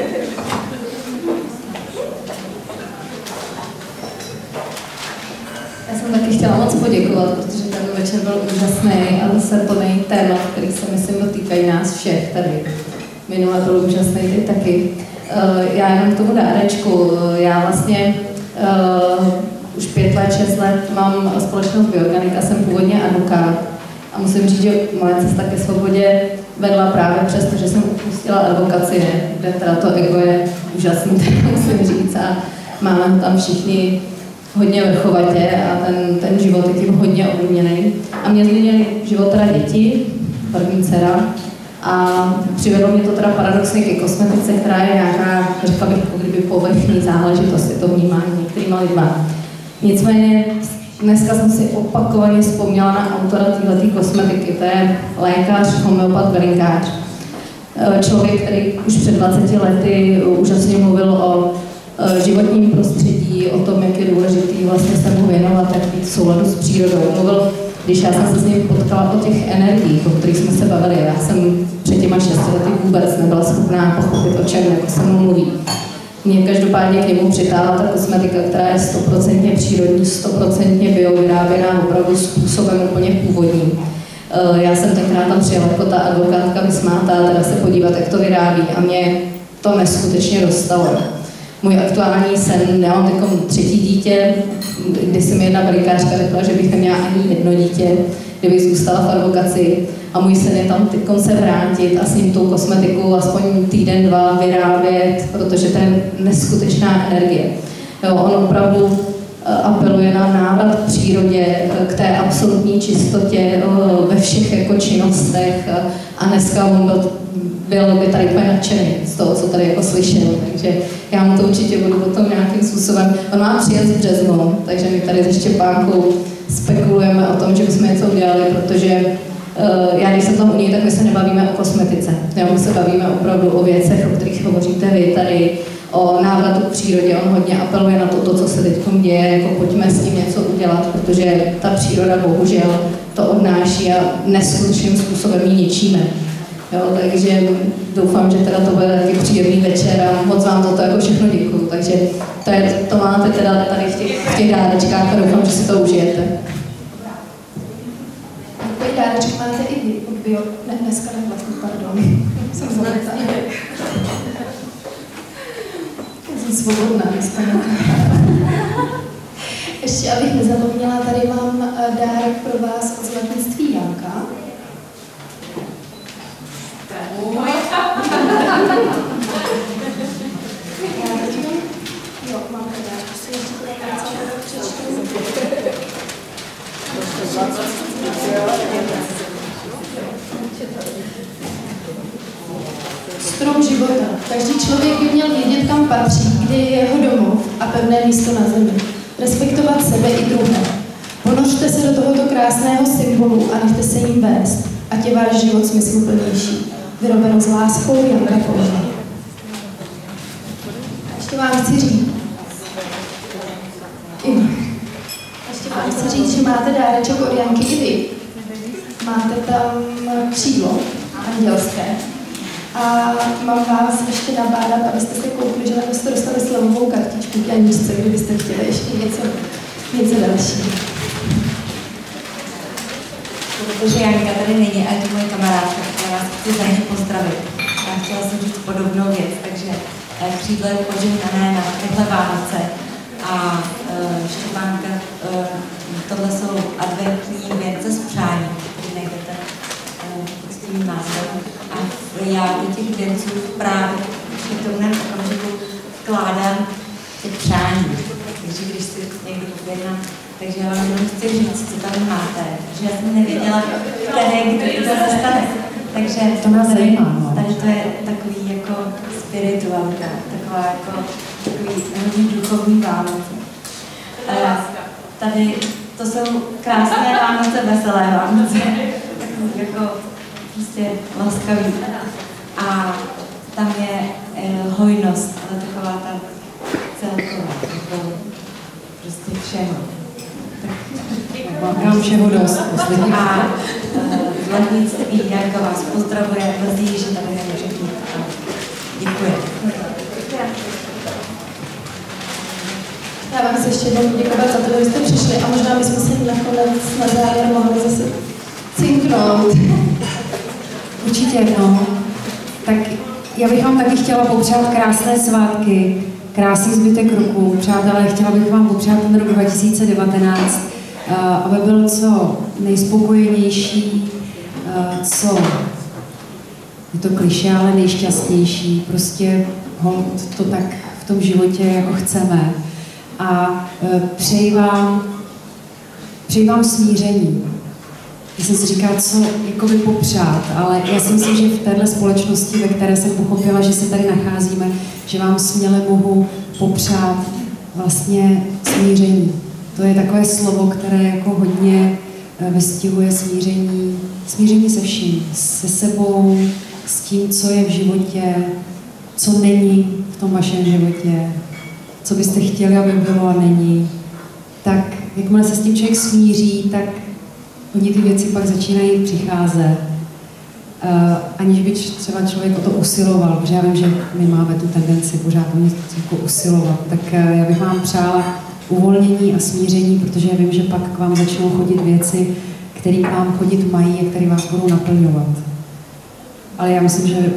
Já jsem taky chtěla moc poděkovat, protože ten večer byl úžasný a zase plný témat, který se myslím dotýkají nás všech tady. Minule byl úžasný, teď taky. Já jenom k tomu dárečku. Já vlastně uh, už pět let, šest let mám společnost Bioorganika, jsem původně advokát a musím říct, že moje cesta ke svobodě vedla právě přesto, že jsem opustila advokaci, kde teda to ego je úžasný, tak musím říct, a máme tam všichni hodně vrchovatě a ten, ten život je tím hodně ovlivněný. A mě změnili život teda děti, první dcera, a přivedlo mě to teda paradoxně ke kosmetice, která je nějaká, řekla bych, jako kdyby povrchní záležitost, je to vnímání některýma lidma. Nicméně dneska jsem si opakovaně vzpomněla na autora téhleté kosmetiky, to je lékař, homeopat, bylinkář. Člověk, který už před dvaceti lety úžasně mluvil o životním prostředí, o tom, jak je důležitý vlastně se mu věnovat, jak být v souladu s přírodou. Mluvil, když já jsem se s ním potkala o těch energiích, o kterých jsme se bavili. Já jsem před těma šesti lety vůbec nebyla schopná pochopit, o čem jako se mu mluví. Mě každopádně k němu přitáhla ta kosmetika, která je stoprocentně přírodní, stoprocentně bio, vyráběná opravdu způsobem úplně původním. Já jsem tenkrát tam přijela jako ta advokátka vysmátá, teda se podívat, jak to vyrábí, a mě to neskutečně dostalo. Můj aktuální sen, já mám takovou třetí dítě, kdy si mi jedna velikářka řekla, že bych neměla ani jedno dítě, kdybych zůstala v advokaci, a můj sen je tam teď se vrátit a s ním tou kosmetikou aspoň týden, dva vyrábět, protože to je neskutečná energie. Jo, on opravdu apeluje na návrat k přírodě, k té absolutní čistotě ve všech jako činnostech, a dneska on byl byl by tady úplně nadšený z toho, co tady jako slyšel, takže já mu to určitě budu potom nějakým způsobem, on má přijet v březnu, takže my tady se Štěpánkou spekulujeme o tom, že bychom něco udělali, protože uh, já když jsem tam u něj, tak my se nebavíme o kosmetice, jo, my se bavíme opravdu o věcech, o kterých hovoříte vy tady, o návratu k přírodě, on hodně apeluje na to, to co se teď děje, jako pojďme s tím něco udělat, protože ta příroda bohužel to odnáší a neskutečným způsobem ji ničíme. Jo, takže doufám, že teda to bude taky příjemný večer a moc vám za to jako všechno děkuju. Takže to, je, to máte teda tady v těch, v těch dárečkách a doufám, že si to užijete. Takový dáreček máte i vy od bio... Ne, dneska ne, vlastně, pardon. Jsem zvolita. Jsem svobodná dneska. Ještě abych nezapomněla, tady mám dárek pro vás od Zlatnictví Janka. Jo, mám tady, si ještě to přečtu. Strom života. Každý člověk by měl vědět, kam patří, kde je jeho domov a pevné místo na zemi. Respektovat sebe i druhé. Ponořte se do tohoto krásného symbolu a nechte se jim vést, ať je váš život smysluplnější. Vyrobeno s láskou Janka Pouza. Ještě vám chci říct, ještě vám chci říct, že máte dáreček od Janky i vy. Máte tam křídlo andělské. A mám vás ještě nabádat, abyste si koupili, že byste dostali slovovou kartičku k Janíčce, kdybyste chtěli ještě něco, něco dalšího. Protože Janka tady není a je to moje kamarádka, já vás chci za ní pozdravit. Já chtěla jsem říct podobnou věc, takže křídlo je požehnané na tyhle Vánoce a uh, Štěpánka, uh, tohle jsou adventní věnce z přání, který najdete uh, pod tím názvem. A já do těch věnců právě v přítomném okamžiku vkládám ty přání. Takže když si někdo povědná, takže já vám jenom chci říct, co tam máte, že já jsem nevěděla, který, kdy to se stane. Takže to nás zajímá. Tady to je takový jako spiritualita, taková jako takový hodně duchovní Vánoce. Tady to jsou krásné Vánoce, veselé Vánoce, takový jako prostě laskavý. A tam je eh, hojnost, ale taková ta celková, jako prostě všeho. Mám všeho dost. A Zlatnictví Janka vás pozdravuje, mrzí, že tady nemůže být. Děkuji. Já vám chci ještě jednou děkovat za to, že jste přišli a možná bychom se nakonec na závěr mohli zase cinknout. Určitě, no. Tak já bych vám taky chtěla popřát krásné svátky, krásný zbytek roku. Přátelé, chtěla bych vám popřát ten rok dva tisíce devatenáct, aby byl co nejspokojenější, co, je to klišé, ale nejšťastnější. Prostě hold to tak v tom životě, jako chceme. A přeji vám, přeji vám smíření. Já jsem si říkala, co jakoby popřát, ale já si myslím, že v této společnosti, ve které jsem pochopila, že se tady nacházíme, že vám směle mohu popřát vlastně smíření. To je takové slovo, které jako hodně vystihuje smíření, smíření se vším, se sebou, s tím, co je v životě, co není v tom vašem životě, co byste chtěli, aby bylo a není. Tak jakmile se s tím člověk smíří, tak oni ty věci pak začínají přicházet, uh, aniž by třeba člověk o to usiloval, protože já vím, že my máme tu tendenci pořád o něco jako usilovat, tak uh, já bych vám přála uvolnění a smíření, protože já vím, že pak k vám začnou chodit věci, které k vám chodit mají a které vás budou naplňovat. Ale já myslím, že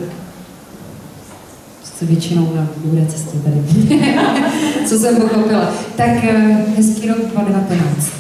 se většinou na dobré cestě tady. Co jsem pochopila. Tak uh, hezký rok dva tisíce devatenáct.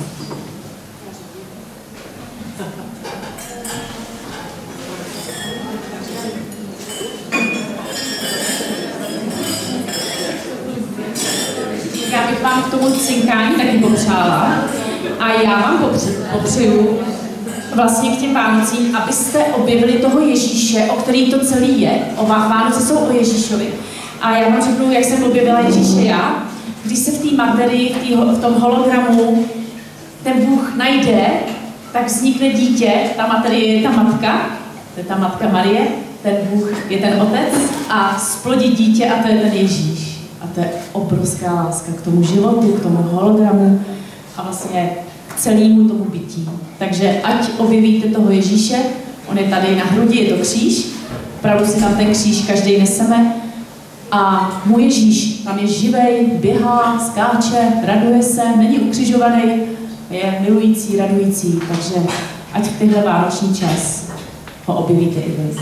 Já bych vám k tomu cinkání taky popřála a já vám popři, popřeju vlastně k těm Vánocím, abyste objevili toho Ježíše, o který to celý je. O Vánoce jsou o Ježíšovi. A já vám řeknu, jak jsem objevila Ježíše já. Když se v té materii, v, tý, v tom hologramu ten Bůh najde, tak vznikne dítě, ta materie je ta matka, to je ta matka Marie, ten Bůh je ten otec a splodí dítě a to je ten Ježíš. A to je obrovská láska k tomu životu, k tomu hologramu a vlastně k celému tomu bytí. Takže ať objevíte toho Ježíše, on je tady na hrudi, je to kříž, opravdu si tam ten kříž každý neseme. A můj Ježíš tam je živej, běhá, skáče, raduje se, není ukřižovaný, je milující, radující, takže ať v tyhle vánoční čas ho objevíte i vy.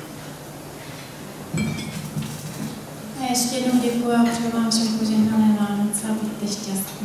A ještě jednou děkuji a přeju vám všem požehnané Vánoce a buďte šťastní.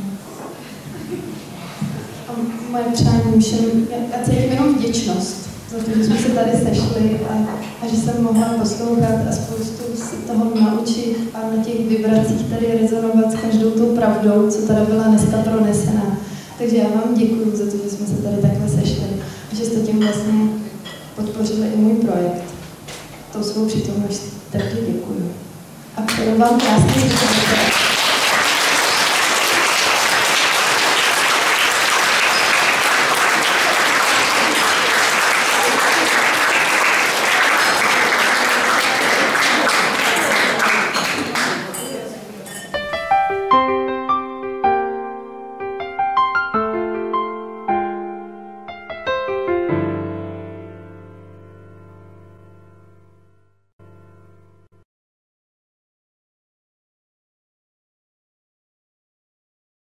A moje přání všem, já cítím jenom vděčnost za to, že jsme se tady sešli a, a že jsem mohla poslouchat a spoustu si toho naučit a na těch vibracích tady rezonovat s každou tou pravdou, co tady byla dneska pronesena. Takže já vám děkuji za to, že jsme se tady takhle sešli a že jste tím vlastně podpořili i můj projekt. Tou svou přítomností taky děkuji. A přeju vám krásný večer.